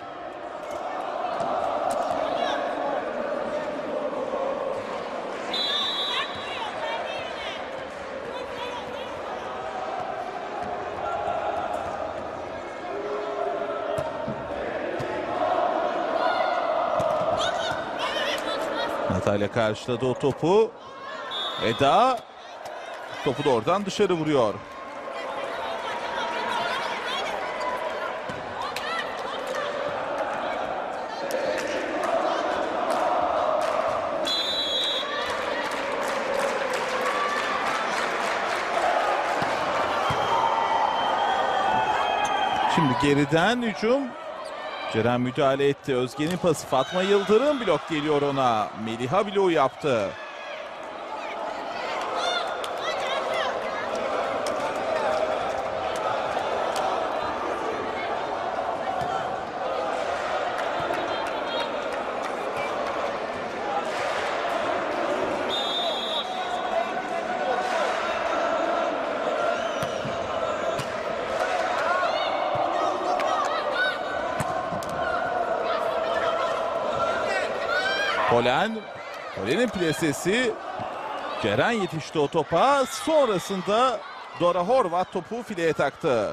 Natalya karşıladı o topu. Eda topu da oradan dışarı vuruyor. Şimdi geriden hücum. Ceren müdahale etti. Özge'nin pası, Fatma Yıldırım blok geliyor ona. Meliha bloğu yaptı. Kolen. Kolen'in plasesi. Ceren yetişti o topa. Sonrasında Dora Horvat topu fileye taktı.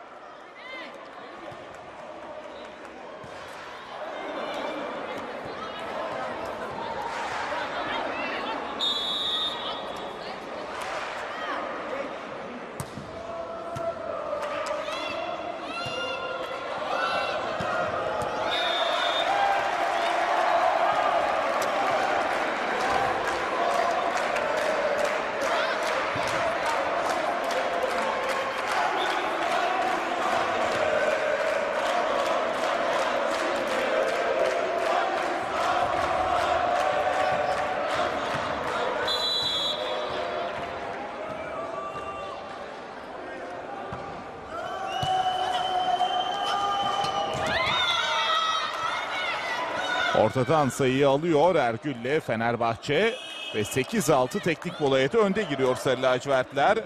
Ortadan sayıyı alıyor Ergül'le Fenerbahçe ve sekiz altı teknik molaya önde giriyor Sarı Lacivertler.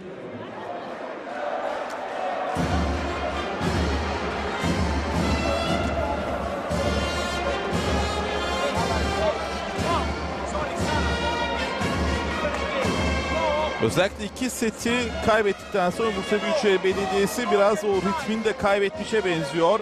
Özellikle iki seti kaybettikten sonra Bursa Büyükşehir Belediyesi biraz o ritmini de kaybetmişe benziyor.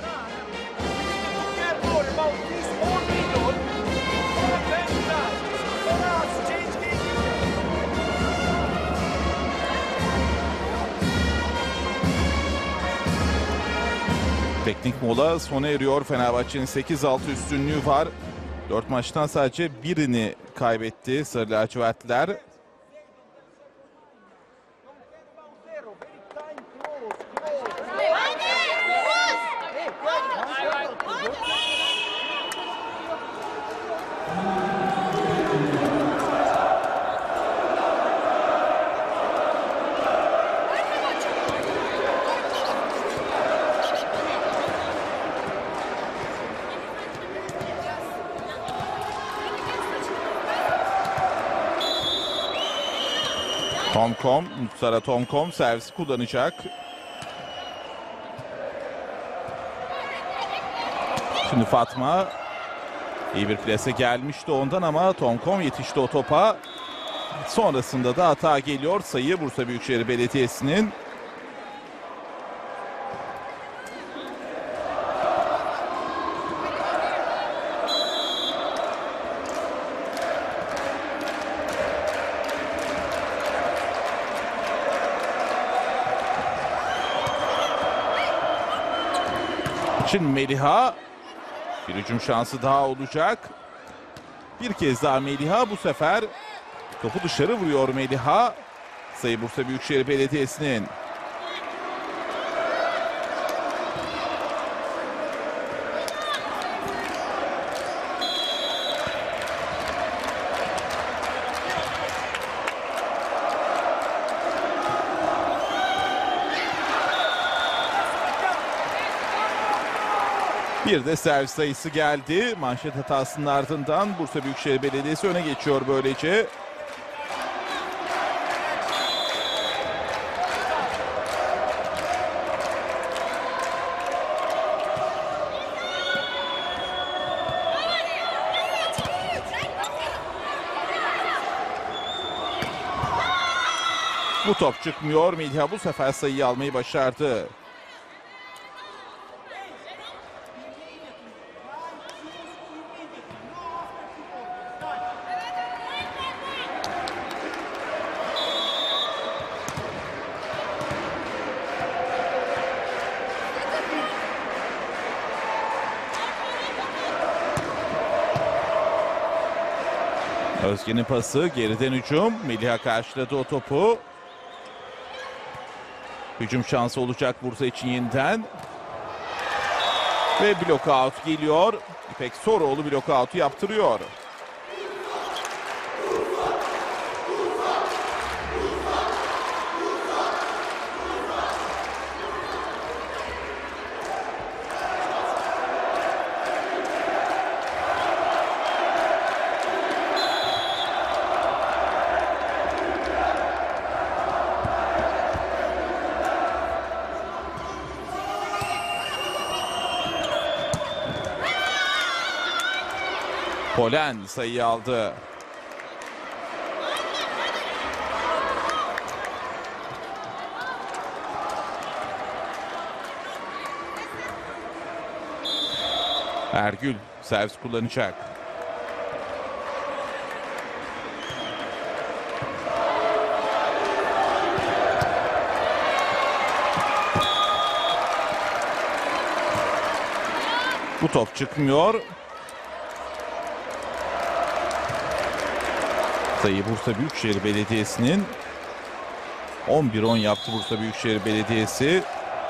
Teknik mola sona eriyor. Fenerbahçe'nin sekiz altı üstünlüğü var. dört maçtan sadece birini kaybetti Sarı Lacivertliler. Tomkom, Sara Tomkom servisi kullanacak. Şimdi Fatma iyi bir plase gelmişti ondan ama Tomkom yetişti o topa. Sonrasında da hata geliyor. Sayı Bursa Büyükşehir Belediyesi'nin. Şimdi Meliha, bir hücum şansı daha olacak. Bir kez daha Meliha, bu sefer topu dışarı vuruyor Meliha. Sayı Bursa Büyükşehir Belediyesi'nin. Bir de servis sayısı geldi. Manşet hatasının ardından Bursa Büyükşehir Belediyesi öne geçiyor böylece. Bu top çıkmıyor. Meliha bu sefer sayıyı almayı başardı. Özge'nin pası, geriden hücum. Meliha karşıladı o topu. Hücum şansı olacak Bursa için yeniden. Ve blok out geliyor. İpek Soroğlu blok out'u yaptırıyor. Polen sayıyı aldı. Ergül servis kullanacak. Bu top çıkmıyor. Sayı Bursa Büyükşehir Belediyesi'nin on bir on yaptı Bursa Büyükşehir Belediyesi.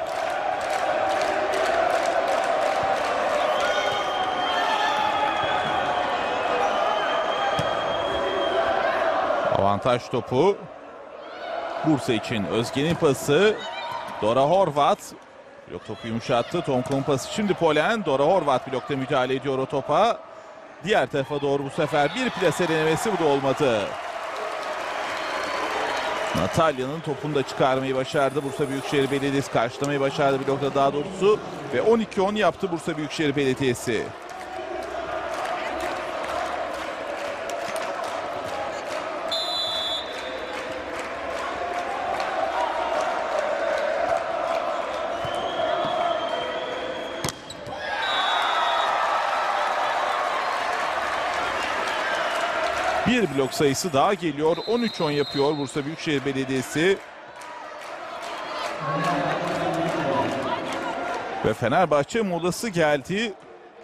Avantaj topu Bursa için. Özge'nin pası. Dora Horvat blok topu yumuşattı. Tomkun pası. Şimdi Polen. Dora Horvat blokta müdahale ediyor o topa. Diğer tarafa doğru bu sefer bir plase denemesi, bu da olmadı. Natalya'nın topunu da çıkarmayı başardı Bursa Büyükşehir Belediyesi. Karşılamayı başardı blokta daha doğrusu. Ve on iki on yaptı Bursa Büyükşehir Belediyesi. Bir blok sayısı daha geliyor. on üç on yapıyor Bursa Büyükşehir Belediyesi. Ve Fenerbahçe molası geldi.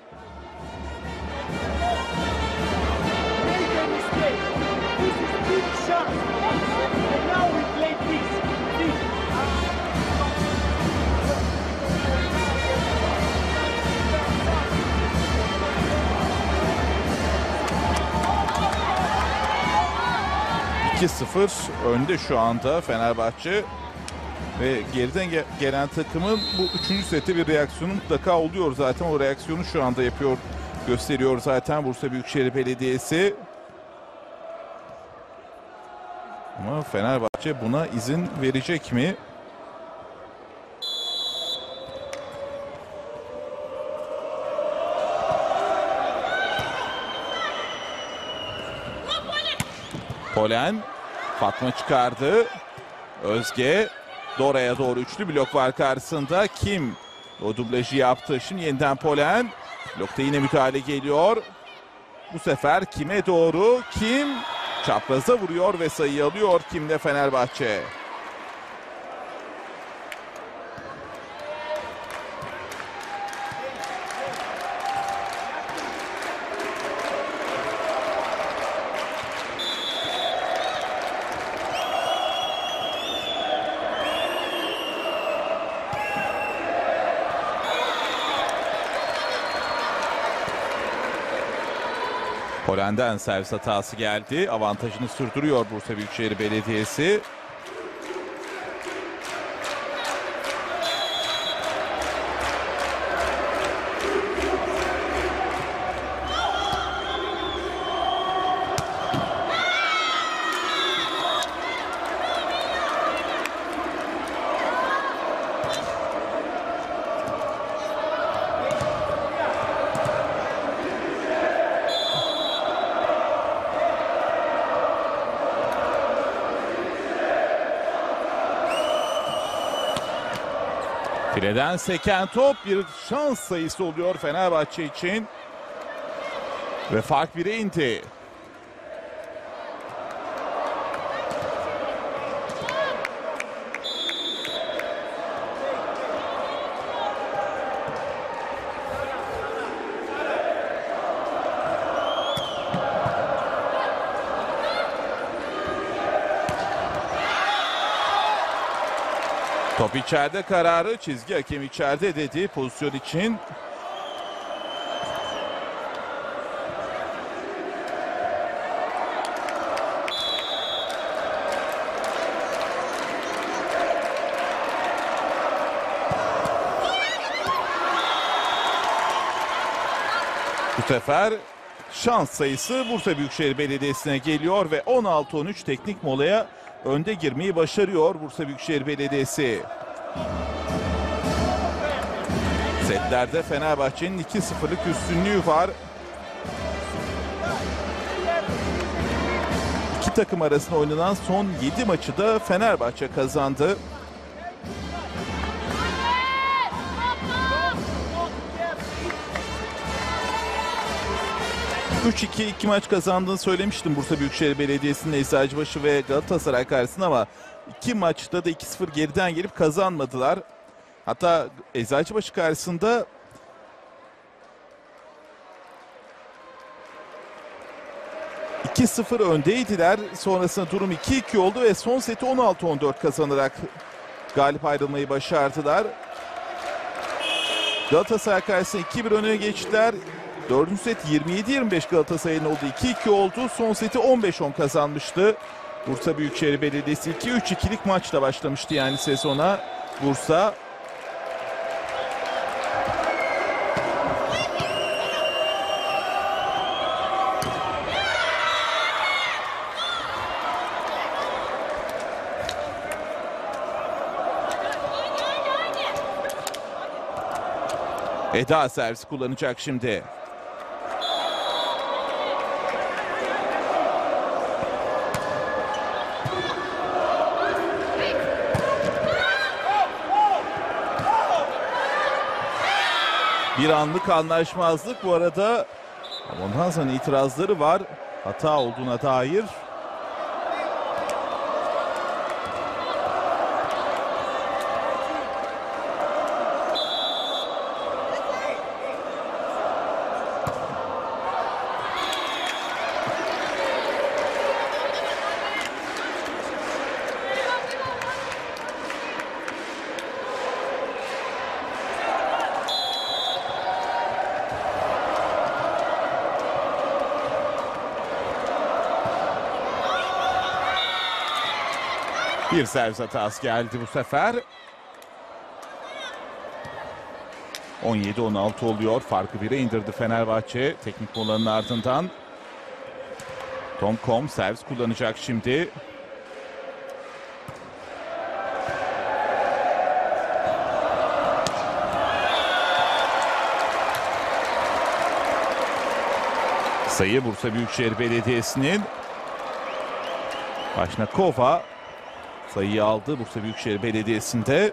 iki sıfır önde şu anda Fenerbahçe ve geriden ge gelen takımın bu üçüncü sete bir reaksiyonu mutlaka oluyor zaten. O reaksiyonu şu anda yapıyor, gösteriyor zaten Bursa Büyükşehir Belediyesi. Ama Fenerbahçe buna izin verecek mi? Polen, Fatma çıkardı. Özge, Dora'ya doğru üçlü blok var karşısında. Kim o dublajı yaptı? Şimdi yeniden Polen. Blokta yine müdahale geliyor. Bu sefer Kim'e doğru. Kim çapraza vuruyor ve sayıyı alıyor. Kim'de Fenerbahçe. Polen'den servis hatası geldi. Avantajını sürdürüyor Bursa Büyükşehir Belediyesi. Fileden seken top, bir şans sayısı oluyor Fenerbahçe için. Ve fark bire indi. Top içeride kararı, çizgi hakem içeride dedi pozisyon için. Bu sefer şans sayısı Bursa Büyükşehir Belediyesi'ne geliyor ve on altı on üç teknik molaya önde girmeyi başarıyor Bursa Büyükşehir Belediyesi. Setlerde Fenerbahçe'nin iki sıfırlık üstünlüğü var. İki takım arasında oynanan son yedi maçı da Fenerbahçe kazandı. üç iki iki maç kazandığını söylemiştim Bursa Büyükşehir Belediyesi'nin Eczacıbaşı ve Galatasaray karşısında, ama iki maçta da iki sıfır geriden gelip kazanmadılar. Hatta Eczacıbaşı karşısında iki sıfır öndeydiler. Sonrasında durum iki iki oldu ve son seti on altı on dört kazanarak galip ayrılmayı başardılar. Galatasaray karşısında iki bir öne geçtiler. Dördüncü set yirmi yedi yirmi beş Galatasaray'ın oldu. iki iki oldu. Son seti on beş on kazanmıştı. Bursa Büyükşehir Belediyesi iki üç ikilik maçla başlamıştı yani sezona Bursa. Eda servis kullanacak şimdi. Bir anlık anlaşmazlık bu arada. Ondan sonra itirazları var. Hata olduğuna dair. Bir servis hatası geldi bu sefer. on yedi on altı oluyor. Farkı bire indirdi Fenerbahçe teknik molanın ardından. Tomkom servis kullanacak şimdi. Sayı Bursa Büyükşehir Belediyesi'nin. Başnakova sayıyı aldı Bursa Büyükşehir Belediyesi'nde.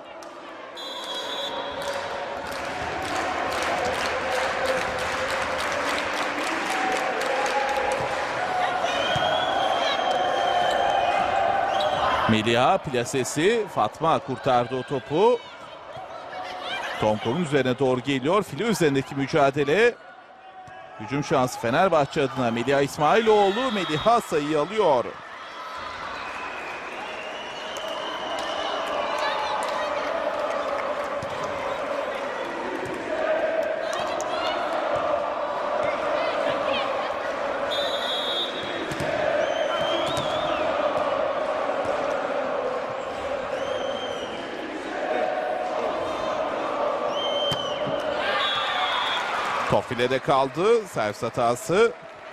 Meliha plasesi, Fatma kurtardı o topu. Tomkov'un üzerine doğru geliyor. File üzerindeki mücadele. Hücum şansı Fenerbahçe adına Meliha İsmailoğlu. Meliha sayıyı alıyor. Top filede kaldı. Servis hatası.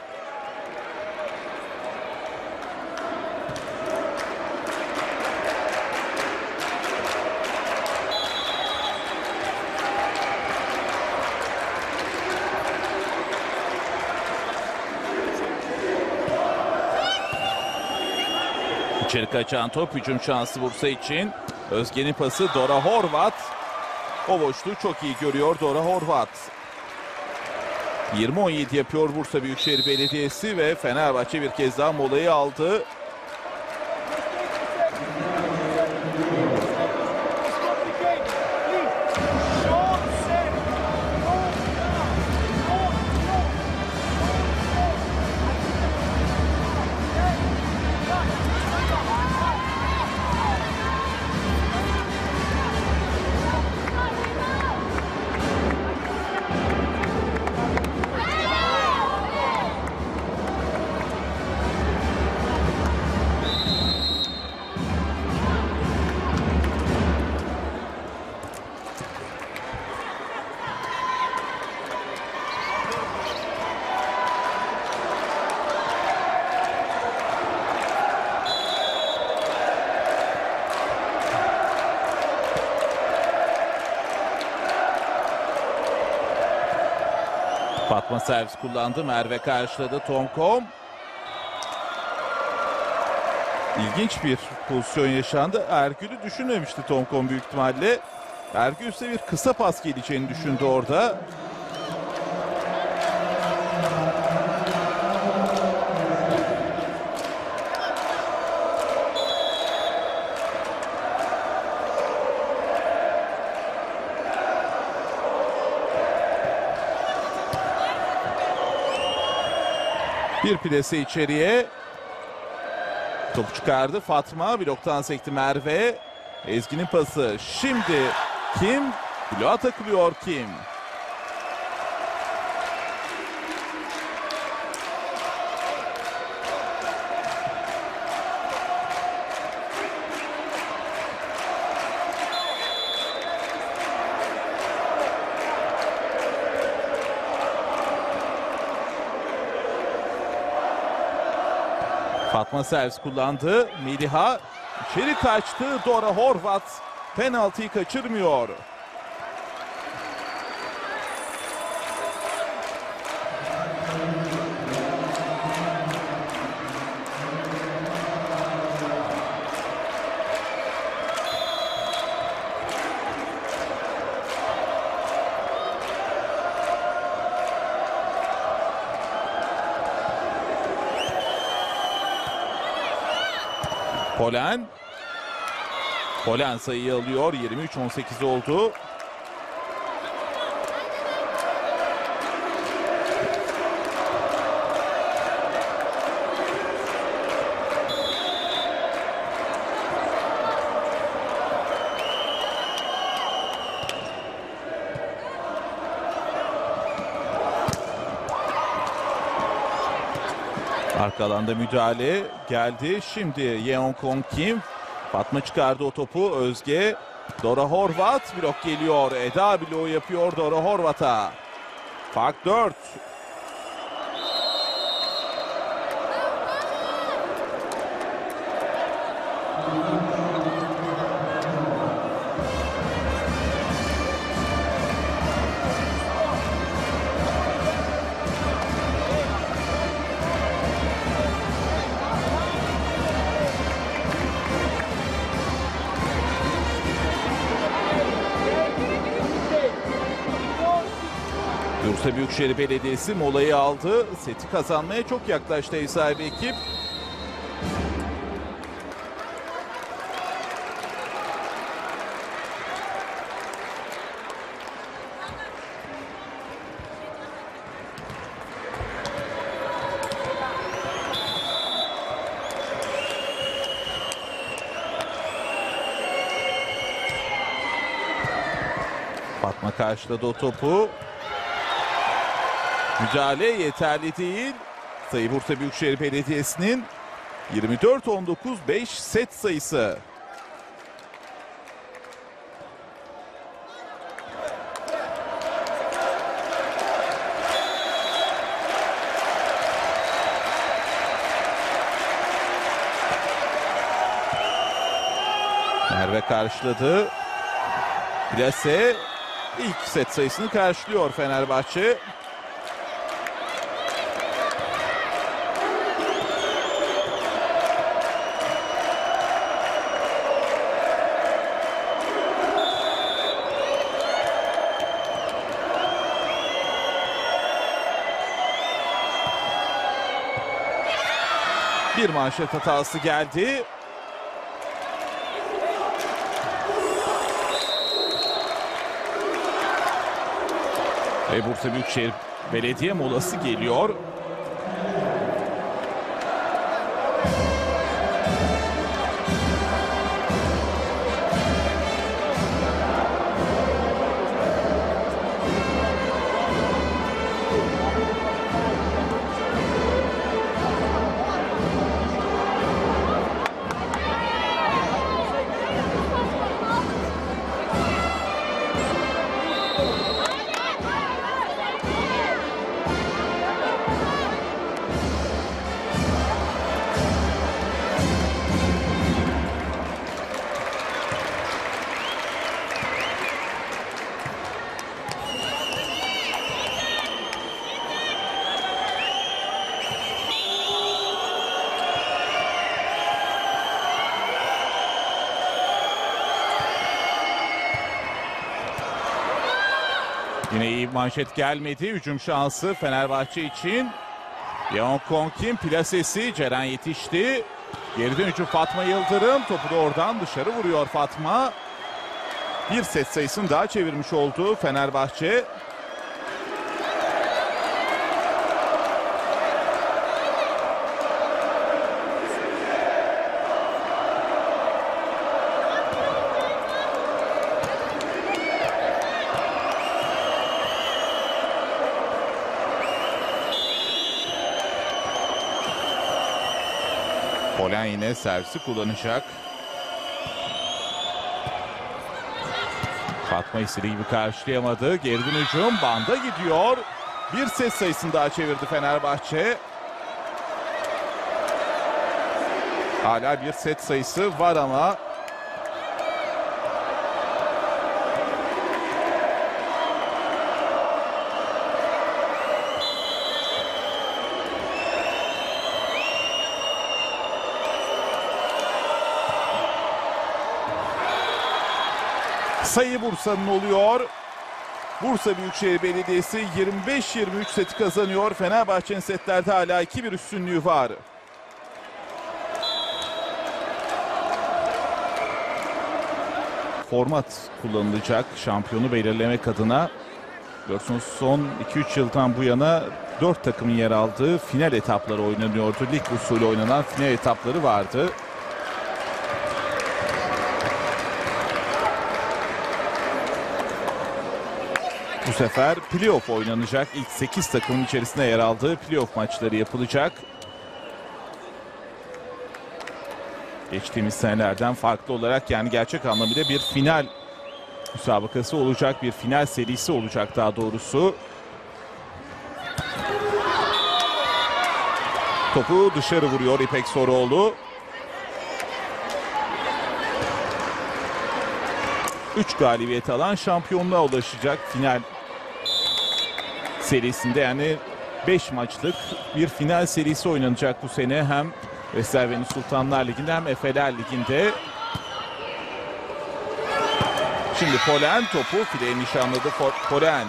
İçeri kaçan top, hücum şansı Bursa için. Özge'nin pası Dora Horvat. O boşluğu çok iyi görüyor Dora Horvat. yirmi on yedi yapıyor Bursa Büyükşehir Belediyesi ve Fenerbahçe bir kez daha molayı aldı. Fatma servis kullandı. Merve karşıladı. Tomkom. İlginç bir pozisyon yaşandı. Ergül'ü düşünmemişti Tomkon büyük ihtimalle. Ergül ise bir kısa pas geleceğini düşündü orada. Bir plase içeriye. Topu çıkardı Fatma. Bloktan sekti Merve. Ezgi'nin pası. Şimdi Kim? Bloğa takılıyor Kim. Fatma servis kullandı. Meliha içeri kaçtı. Dora Horvat penaltıyı kaçırmıyor. Polen. Polen sayıyı alıyor. yirmi üç on sekiz oldu. Arka alanda müdahale geldi. Şimdi Yeon Kong Kim. Fatma çıkardı o topu. Özge. Dora Horvat. Blok geliyor. Eda bloğu yapıyor Dora Horvat'a. Fark dört. Bursa Büyükşehir Belediyesi molayı aldı. Seti kazanmaya çok yaklaştı ev sahibi ekip. Fatma karşıladı o topu. Müdahale yeterli değil. Sayı Bursa Büyükşehir Belediyesi'nin yirmi dört on dokuz beş set sayısı. Merve karşıladı. Plase ilk set sayısını karşılıyor Fenerbahçe. Bir manşet hatası geldi. Ve Bursa Büyükşehir Belediye molası geliyor. Yine iyi manşet gelmedi. Hücum şansı Fenerbahçe için. Yeon Kong'in plasesi, Ceren yetişti. Geri dönüşü Fatma Yıldırım. Topu da oradan dışarı vuruyor Fatma. Bir set sayısını daha çevirmiş oldu Fenerbahçe. Polen yine servisi kullanacak. Fatma istediği gibi karşılayamadı. Geriden hücum banda gidiyor. Bir set sayısını daha çevirdi Fenerbahçe. Hala bir set sayısı var ama sayı Bursa'nın oluyor. Bursa Büyükşehir Belediyesi yirmi beş yirmi üç seti kazanıyor. Fenerbahçe'nin setlerde hala iki bir üstünlüğü var. Format kullanılacak şampiyonu belirlemek adına. Biliyorsunuz son iki üç yıldan bu yana dört takımın yer aldığı final etapları oynanıyordu. Lig usulü oynanan final etapları vardı. Bu sefer playoff oynanacak. İlk sekiz takımın içerisinde yer aldığı playoff maçları yapılacak. Geçtiğimiz senelerden farklı olarak, yani gerçek anlamıyla bir final müsabakası olacak. Bir final serisi olacak daha doğrusu. Topu dışarı vuruyor İpek Soroğlu. üç galibiyet alan şampiyonluğa ulaşacak final serisinde. Yani beş maçlık bir final serisi oynanacak bu sene. Hem Vesterveni Sultanlar Ligi'nde hem Efeler Ligi'nde. Şimdi Polen topu fileye nişanladı. Polen.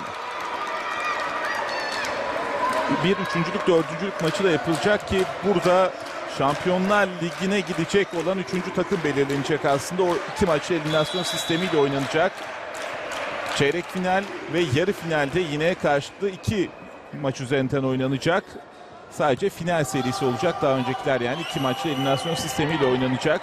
Bir üçüncülük, dördüncülük maçı da yapılacak ki burada Şampiyonlar Ligi'ne gidecek olan üçüncü takım belirlenecek aslında. O iki maçlı eliminasyon sistemiyle oynanacak. Çeyrek final ve yarı finalde yine karşılıklı iki maç üzerinden oynanacak. Sadece final serisi olacak. Daha öncekiler yani iki maçlı eliminasyon sistemiyle oynanacak.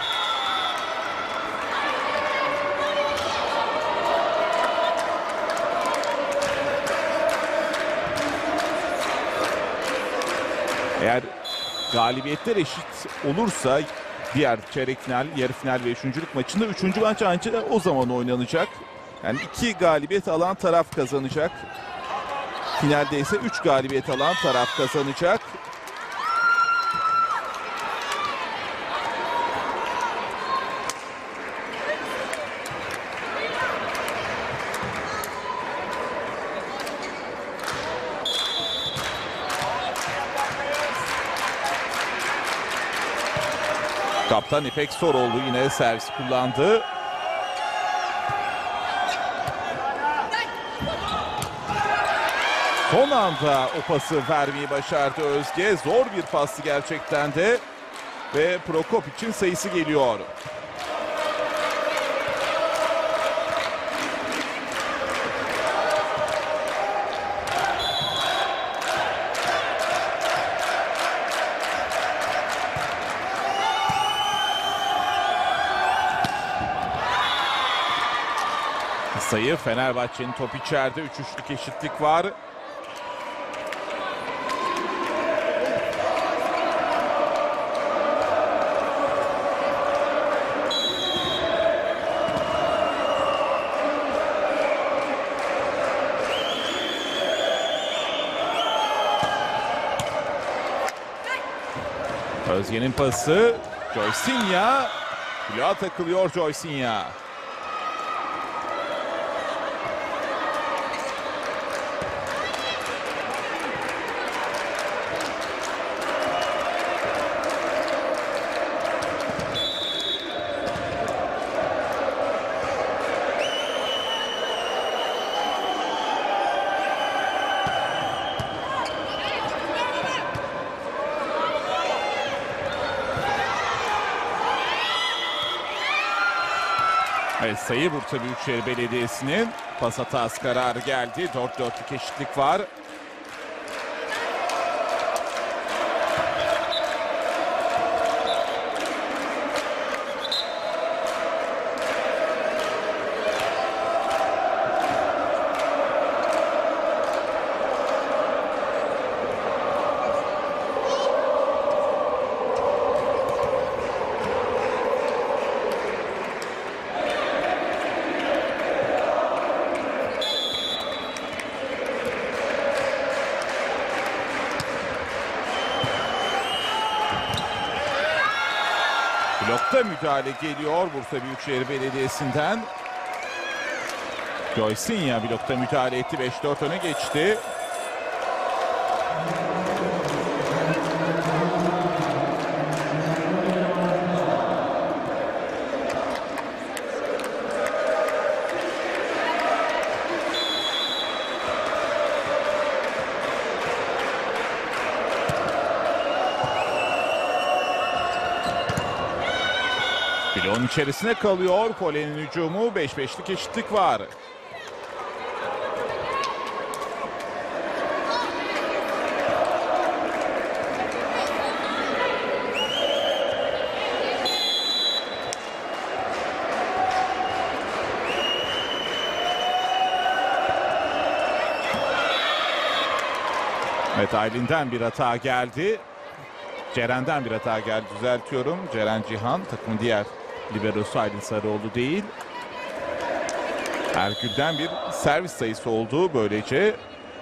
Eğer galibiyetler eşit olursa diğer çeyrek final, yarı final ve üçüncülük maçında üçüncü maç ancak o zaman oynanacak. Yani iki galibiyet alan taraf kazanacak. Finalde ise üç galibiyet alan taraf kazanacak. Kaptan İpek Soroğlu yine servis kullandı. Son anda o pası vermeyi başardı Özge. Zor bir pastı gerçekten de. Ve Prokop için sayısı geliyor. Sayı Fenerbahçe'nin, top içeride. Üç üçlük eşitlik var. Özge'nin pası. Joycinya. Bloğa takılıyor Joycinya. Evet, sayı Bursa Büyükşehir Belediyesi'nin pas hatası kararı geldi. dört dörtlük eşitlik var. Blokta müdahale geliyor Bursa Büyükşehir Belediyesi'nden. Joycinya blokta müdahale etti. beş dört öne geçti. Bloğun içerisine kalıyor. Polen'in hücumu. beş beşlik eşitlik var. Evet, Aylin'den bir hata geldi. Ceren'den bir hata geldi, düzeltiyorum. Ceren Cihan, takımın diğer liberosu Aylin Sarıoğlu değil. Ergül'den bir servis sayısı oldu böylece.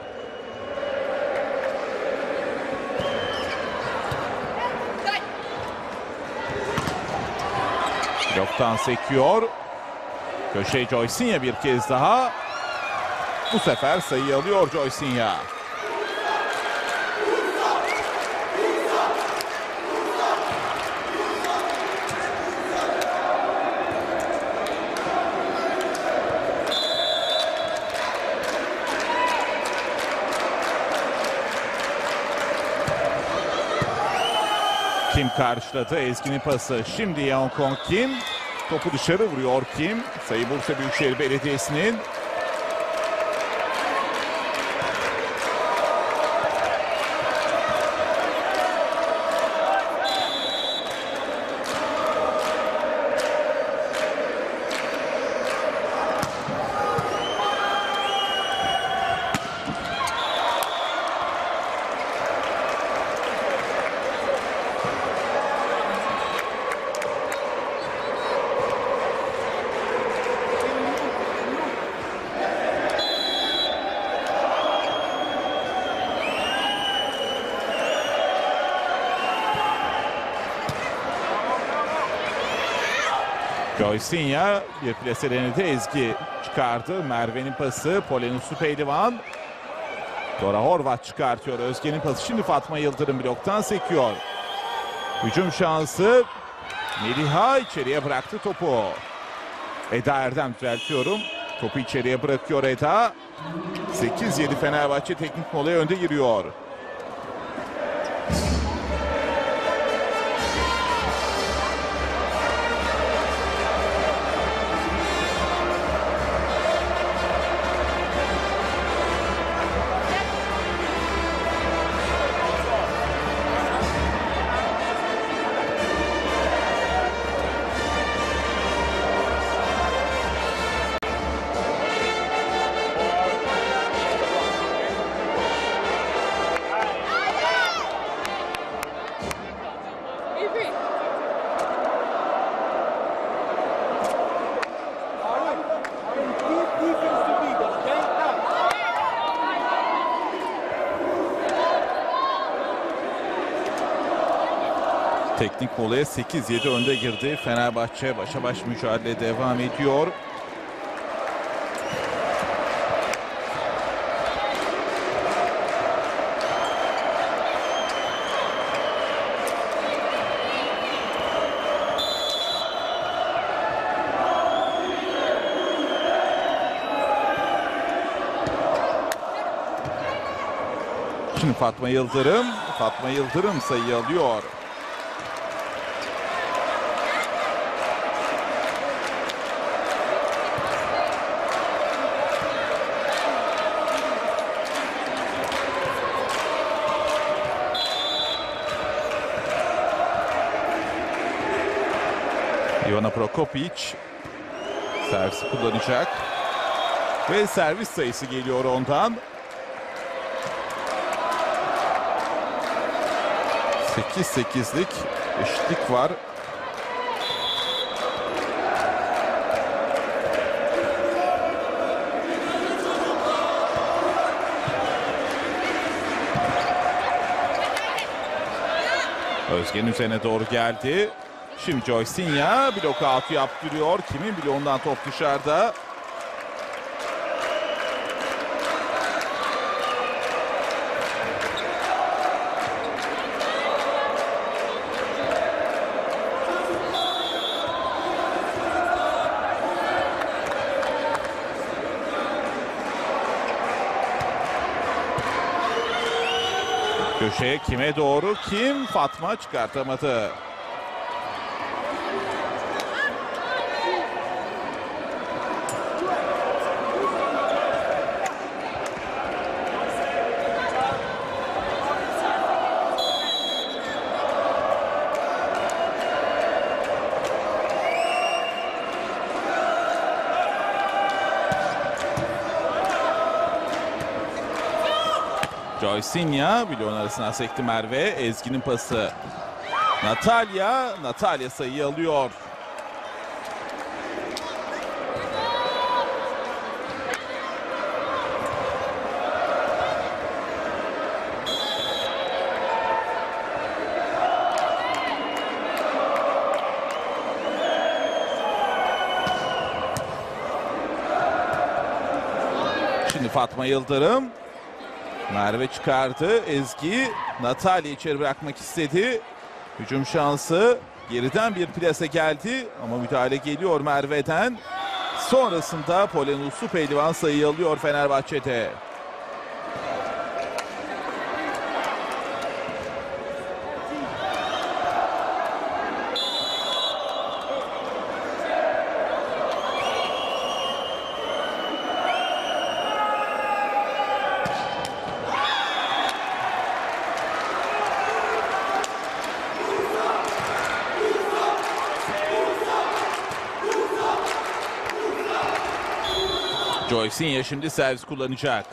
Bloktan sekiyor. Köşe Joycinya bir kez daha. Bu sefer sayı alıyor Joycinya. Kim karşıladı? Ezgi'nin pası. Şimdi Yeonkong Kim. Topu dışarı vuruyor Kim. Sayı Bursa Büyükşehir Belediyesi'nin. Joycinya bir plase denedi. Ezgi çıkardı. Merve'nin pası. Polen Uslu Pehlivan. Dora Horvat çıkartıyor. Özge'nin pası. Şimdi Fatma Yıldırım bloktan sekiyor. Hücum şansı. Meliha içeriye bıraktı topu. Eda Erdem, düzeltiyorum. Topu içeriye bırakıyor Eda. sekiz yedi Fenerbahçe teknik molaya önde giriyor. Teknik molaya sekiz yedi önde girdi. Fenerbahçe başa baş mücadele devam ediyor. Şimdi Fatma Yıldırım, Fatma Yıldırım sayı alıyor. Bojana Prokopic servisi kullanacak. Ve servis sayısı geliyor ondan. sekiz sekizlik eşitlik var. Özgen üzerine doğru geldi. Şimdi Joycinya blok altı yaptırıyor. Kimin bloğundan top dışarıda. Köşeye kime doğru? Kim? Fatma çıkartamadı. Joycinya bloğun arasına sekti Merve. Ezgi'nin pası. Natalya. Natalya sayıyı alıyor. Şimdi Fatma Yıldırım. Merve çıkardı. Ezgi Natalya içeri bırakmak istedi. Hücum şansı. Geriden bir plase geldi ama müdahale geliyor Merve'den. Sonrasında Polen Uslu Pehlivan sayıyı alıyor Fenerbahçe'de. Joycinya şimdi servis kullanacak.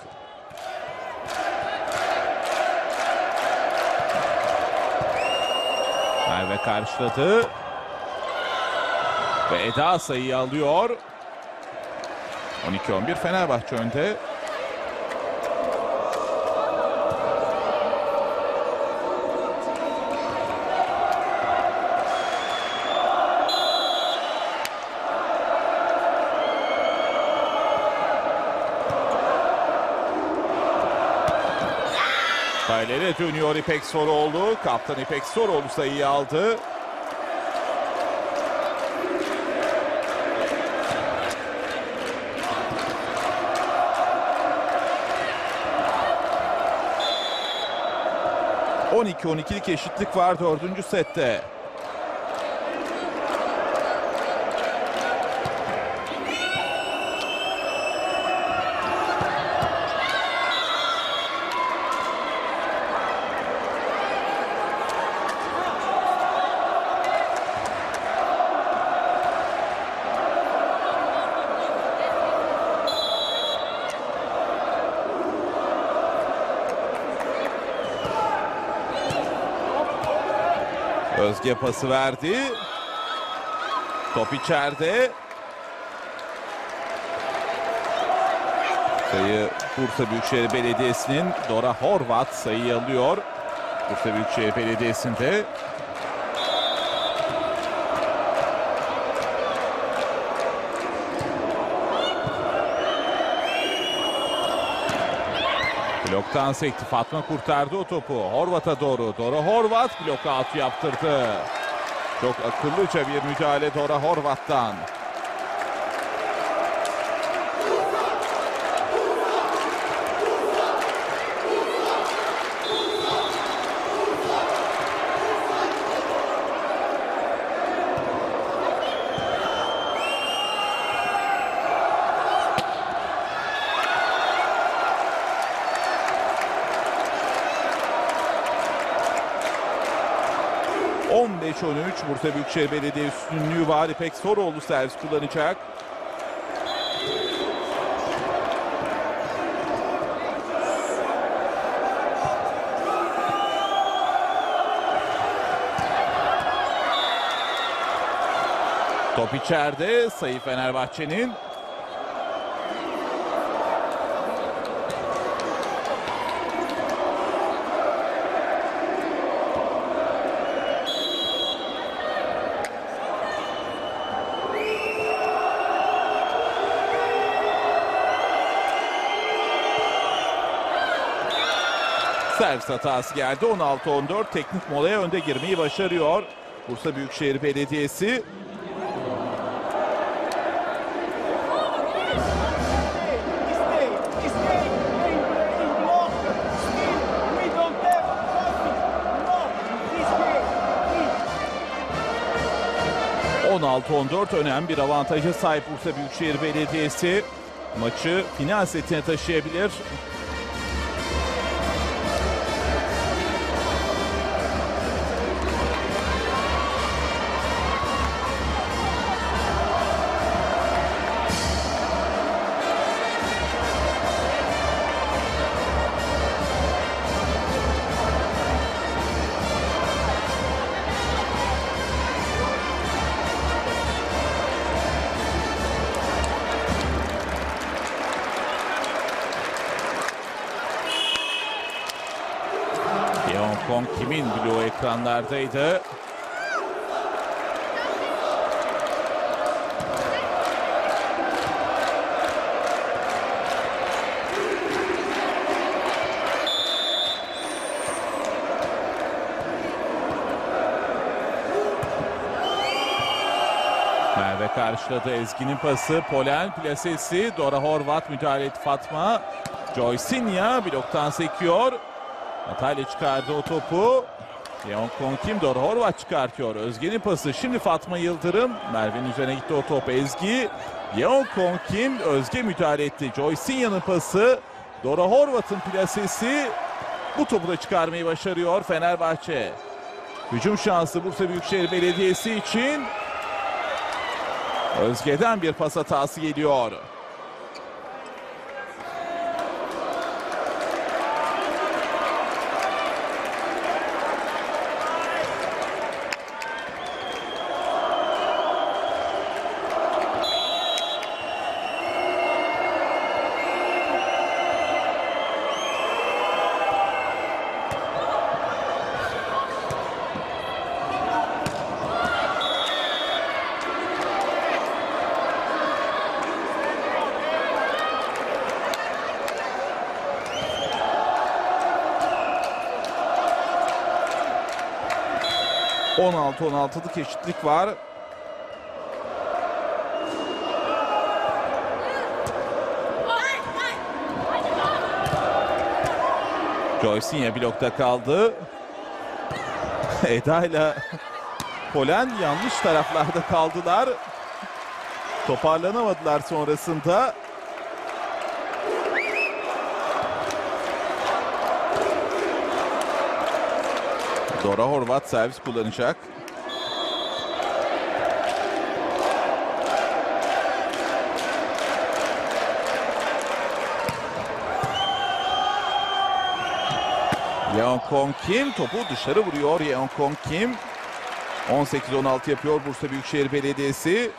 Merve karşıladı. Ve Eda sayıyı alıyor. on iki on bir Fenerbahçe önde. Kaleye dönüyor İpek Soroğlu. Kaptan İpek Soroğlu sayıyı aldı. on iki on ikilik eşitlik var dördüncü sette. Özge pası verdi. Top içeride. Sayı Bursa Büyükşehir Belediyesi'nin Dora Horvat sayıyı alıyor. Bursa Büyükşehir Belediyesi'nde. Bloktan sekti. Fatma kurtardı o topu. Horvat'a doğru. Dora Horvat blok altı yaptırdı. Çok akıllıca bir müdahale Dora Horvat'tan. on beş on üç Bursa Büyükşehir Belediye üstünlüğü var. İpek Soroğlu servis kullanacak. Top içeride, sayı Fenerbahçe'nin. Servis hatası geldi. on altı on dört teknik molaya önde girmeyi başarıyor Bursa Büyükşehir Belediyesi. on altı on dört önemli bir avantaja sahip Bursa Büyükşehir Belediyesi. Maçı final setine taşıyabilir. Yeon Kim'in bloğu ekranlardaydı. Merve karşıladı, Ezgi'nin pası, Polen plasesi, Dora Horvat müdahale etti Fatma. Joycinia bloktan sekiyor. Hatayla çıkardı o topu. Yeon Kim, Dora Horvat çıkartıyor. Özge'nin pası, şimdi Fatma Yıldırım. Merve'nin üzerine gitti o top, Ezgi. Yeon Kim, Özge müdahale etti. Joycinia'nın pası, Dora Horvat'ın plasesi. Bu topu da çıkarmayı başarıyor Fenerbahçe. Hücum şansı Bursa Büyükşehir Belediyesi için. Özge'den bir pas hatası geliyor. on altı on altılık eşitlik var. Joycinia blokta kaldı. Eda ile Polen yanlış taraflarda kaldılar. Toparlanamadılar sonrasında. Dora Horvat servis kullanacak. Yeon Kim topu dışarı vuruyor. Yeon Kim on sekiz on altı yapıyor Bursa Büyükşehir Belediyesi.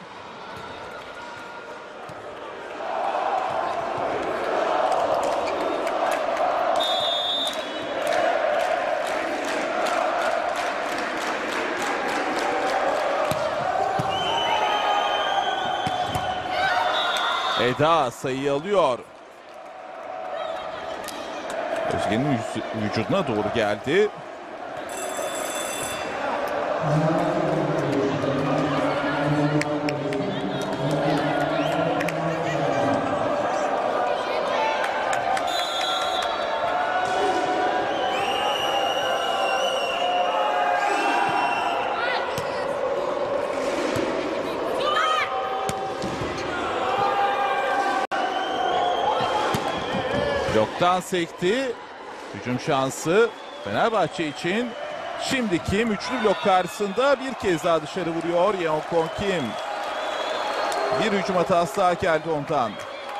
Eda sayıyı alıyor. Özge'nin vücuduna doğru geldi. Bloktan sekti. Hücum şansı Fenerbahçe için. Şimdi Kim üçlü blok karşısında bir kez daha dışarı vuruyor. Yeonkong Kim. Bir hücum hatası daha geldi ondan.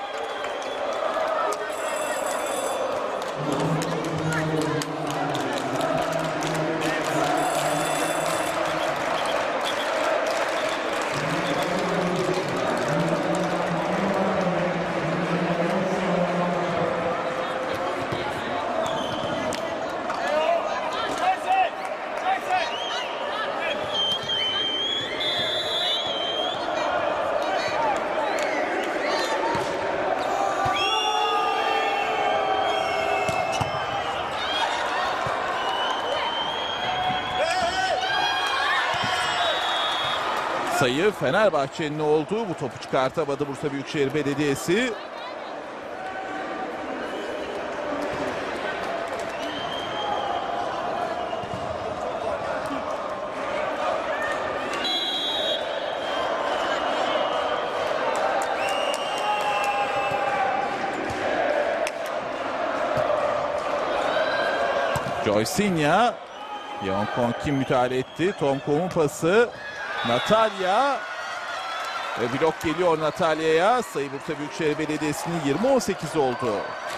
Sayı Fenerbahçe'nin olduğu, bu topu çıkartamadı Bursa Büyükşehir Belediyesi. Joycinya, Yeonkong Kim müdahale etti. Tomkom'un pası. Natalya ve blok geliyor Natalya'ya. Sayı Bursa Büyükşehir Belediyesi'nin yirmi on sekiz oldu.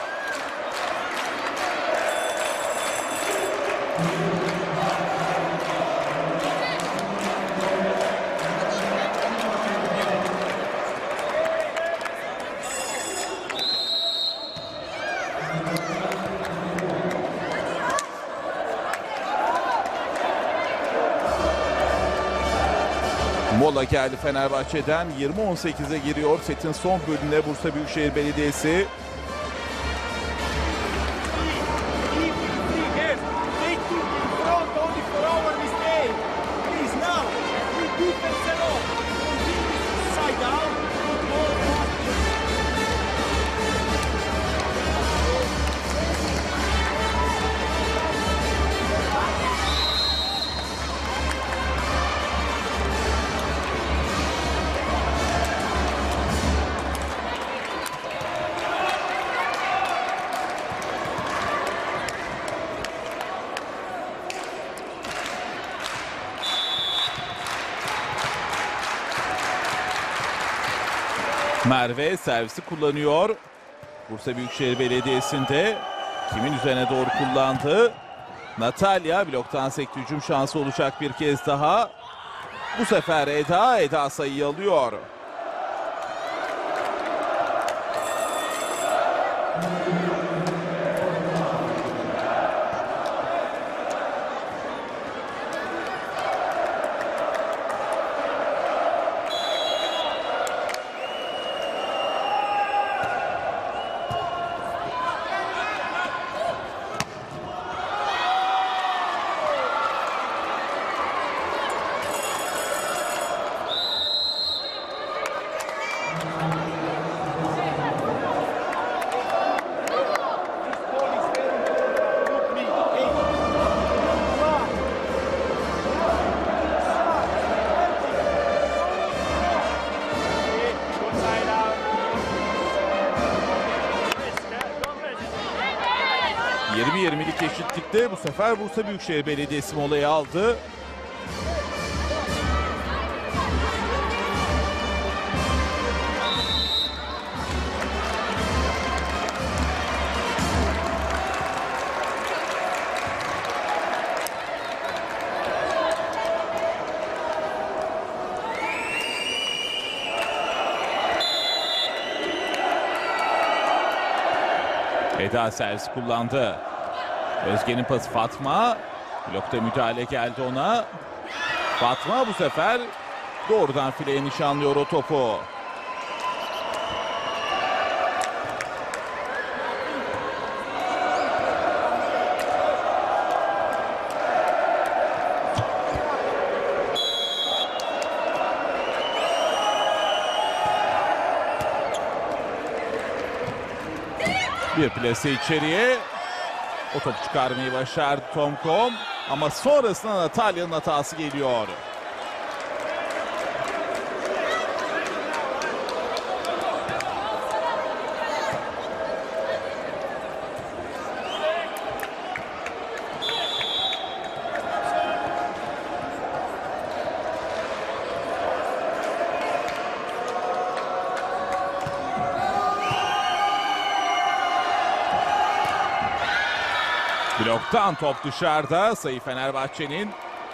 Mola geldi Fenerbahçe'den. yirmi on sekize giriyor setin son bölümüne Bursa Büyükşehir Belediyesi. Merve servisi kullanıyor. Bursa Büyükşehir Belediyesi'nde Kim'in üzerine doğru kullandı. Natalya bloktan sekti, hücum şansı olacak bir kez daha. Bu sefer Eda, Eda sayıyı alıyor. yirmi yirmilik eşitlikte bu sefer Bursa Büyükşehir Belediyesi molayı aldı. Eda servis kullandı. Özge'nin pası Fatma. Blokta müdahale geldi ona. Fatma bu sefer doğrudan fileye nişanlıyor o topu. Bir plase içeriye. O topu çıkarmayı başardı Tomkom. Ama sonrasında Natalya'nın hatası geliyor. Bloktan top dışarıda, sayı Fenerbahçe'nin.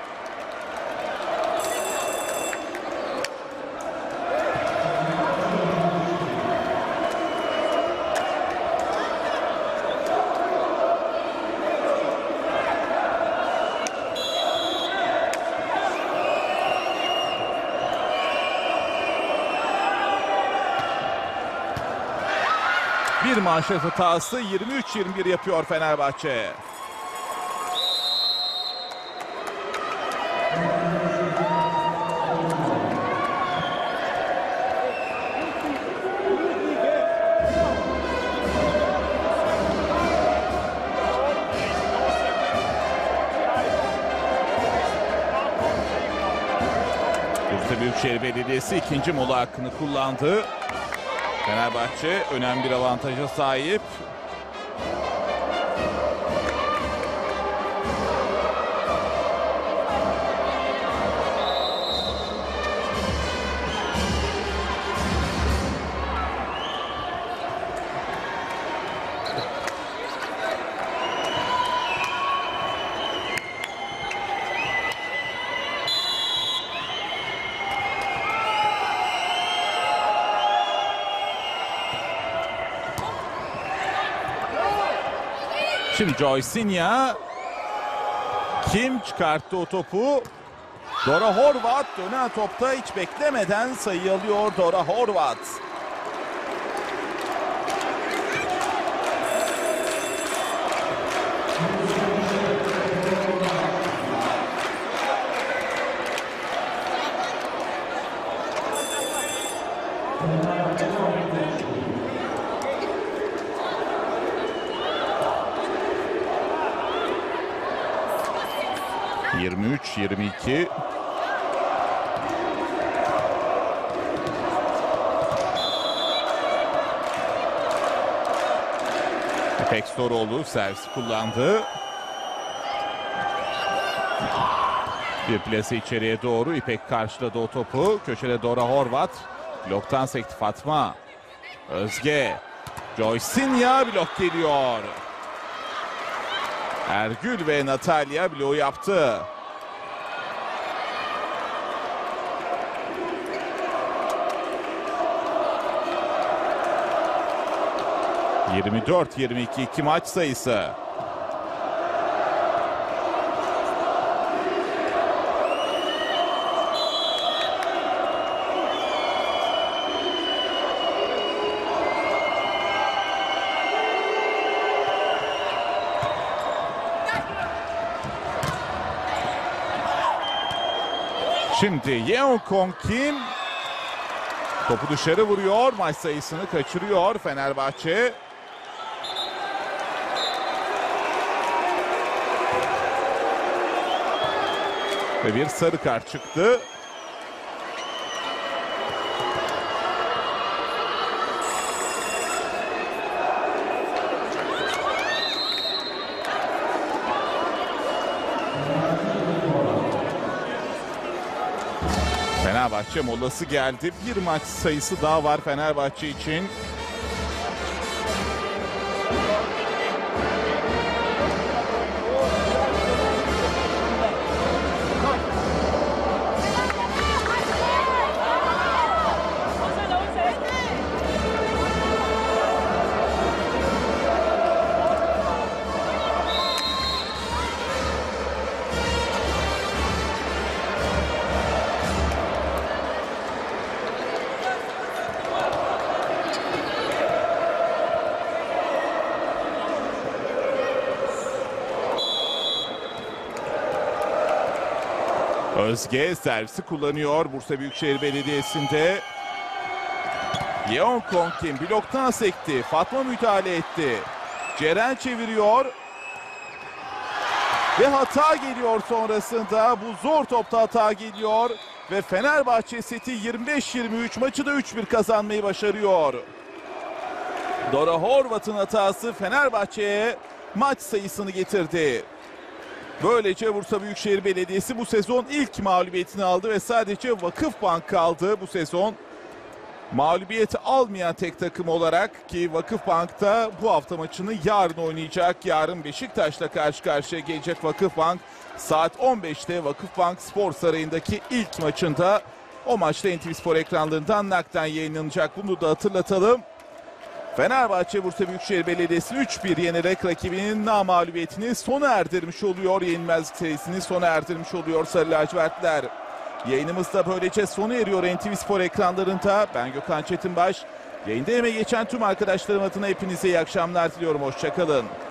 Bir manşet hatası, yirmi üç yirmi bir yapıyor Fenerbahçe. Bursa Büyükşehir Belediyesi ikinci mola hakkını kullandı. Fenerbahçe önemli bir avantaja sahip. Şimdi Joycinia, kim çıkarttı o topu? Dora Horvat dönen topta hiç beklemeden sayı alıyor Dora Horvat. yirmi üç yirmi iki. İpek Storoğlu servis kullandı. Bir plase içeriye doğru. İpek karşıladı o topu. Köşede Dora Horvat. Bloktan sekti Fatma. Özge. Joycinia blok geliyor. Ergül ve Natalya bloğu yaptı. yirmi dört yirmi iki iki maç sayısı. Şimdi Yeon Kim topu dışarı vuruyor. Maç sayısını kaçırıyor Fenerbahçe. Ve bir sarı kart çıktı. Fenerbahçe molası geldi. Bir maç sayısı daha var Fenerbahçe için. Özge servisi kullanıyor Bursa Büyükşehir Belediyesi'nde. Yeon Kim bloktan sekti. Fatma müdahale etti. Ceren çeviriyor. Ve hata geliyor sonrasında. Bu zor topta hata geliyor. Ve Fenerbahçe seti yirmi beş yirmi üç, maçı da üç bir kazanmayı başarıyor. Dora Horvat'ın hatası Fenerbahçe'ye maç sayısını getirdi. Böylece Bursa Büyükşehir Belediyesi bu sezon ilk mağlubiyetini aldı ve sadece Vakıfbank kaldı bu sezon mağlubiyeti almayan tek takım olarak ki Vakıfbank'ta bu hafta maçını yarın oynayacak. Yarın Beşiktaş'la karşı karşıya gelecek Vakıfbank. Saat on beşte Vakıfbank Spor Sarayı'ndaki ilk maçında, o maçta N T V Spor ekranlarından nakden yayınlanacak. Bunu da hatırlatalım. Fenerbahçe Bursa Büyükşehir Belediyesi üç bir yenerek rakibinin namağlubiyetini sona erdirmiş oluyor. Yenilmezlik serisini sona erdirmiş oluyor Sarı Lacivertler. Yayınımız da böylece sona eriyor N T V Spor ekranlarında. Ben Gökhan Çetinbaş. Yayında emeği geçen tüm arkadaşlarım adına hepinize iyi akşamlar diliyorum. Hoşçakalın.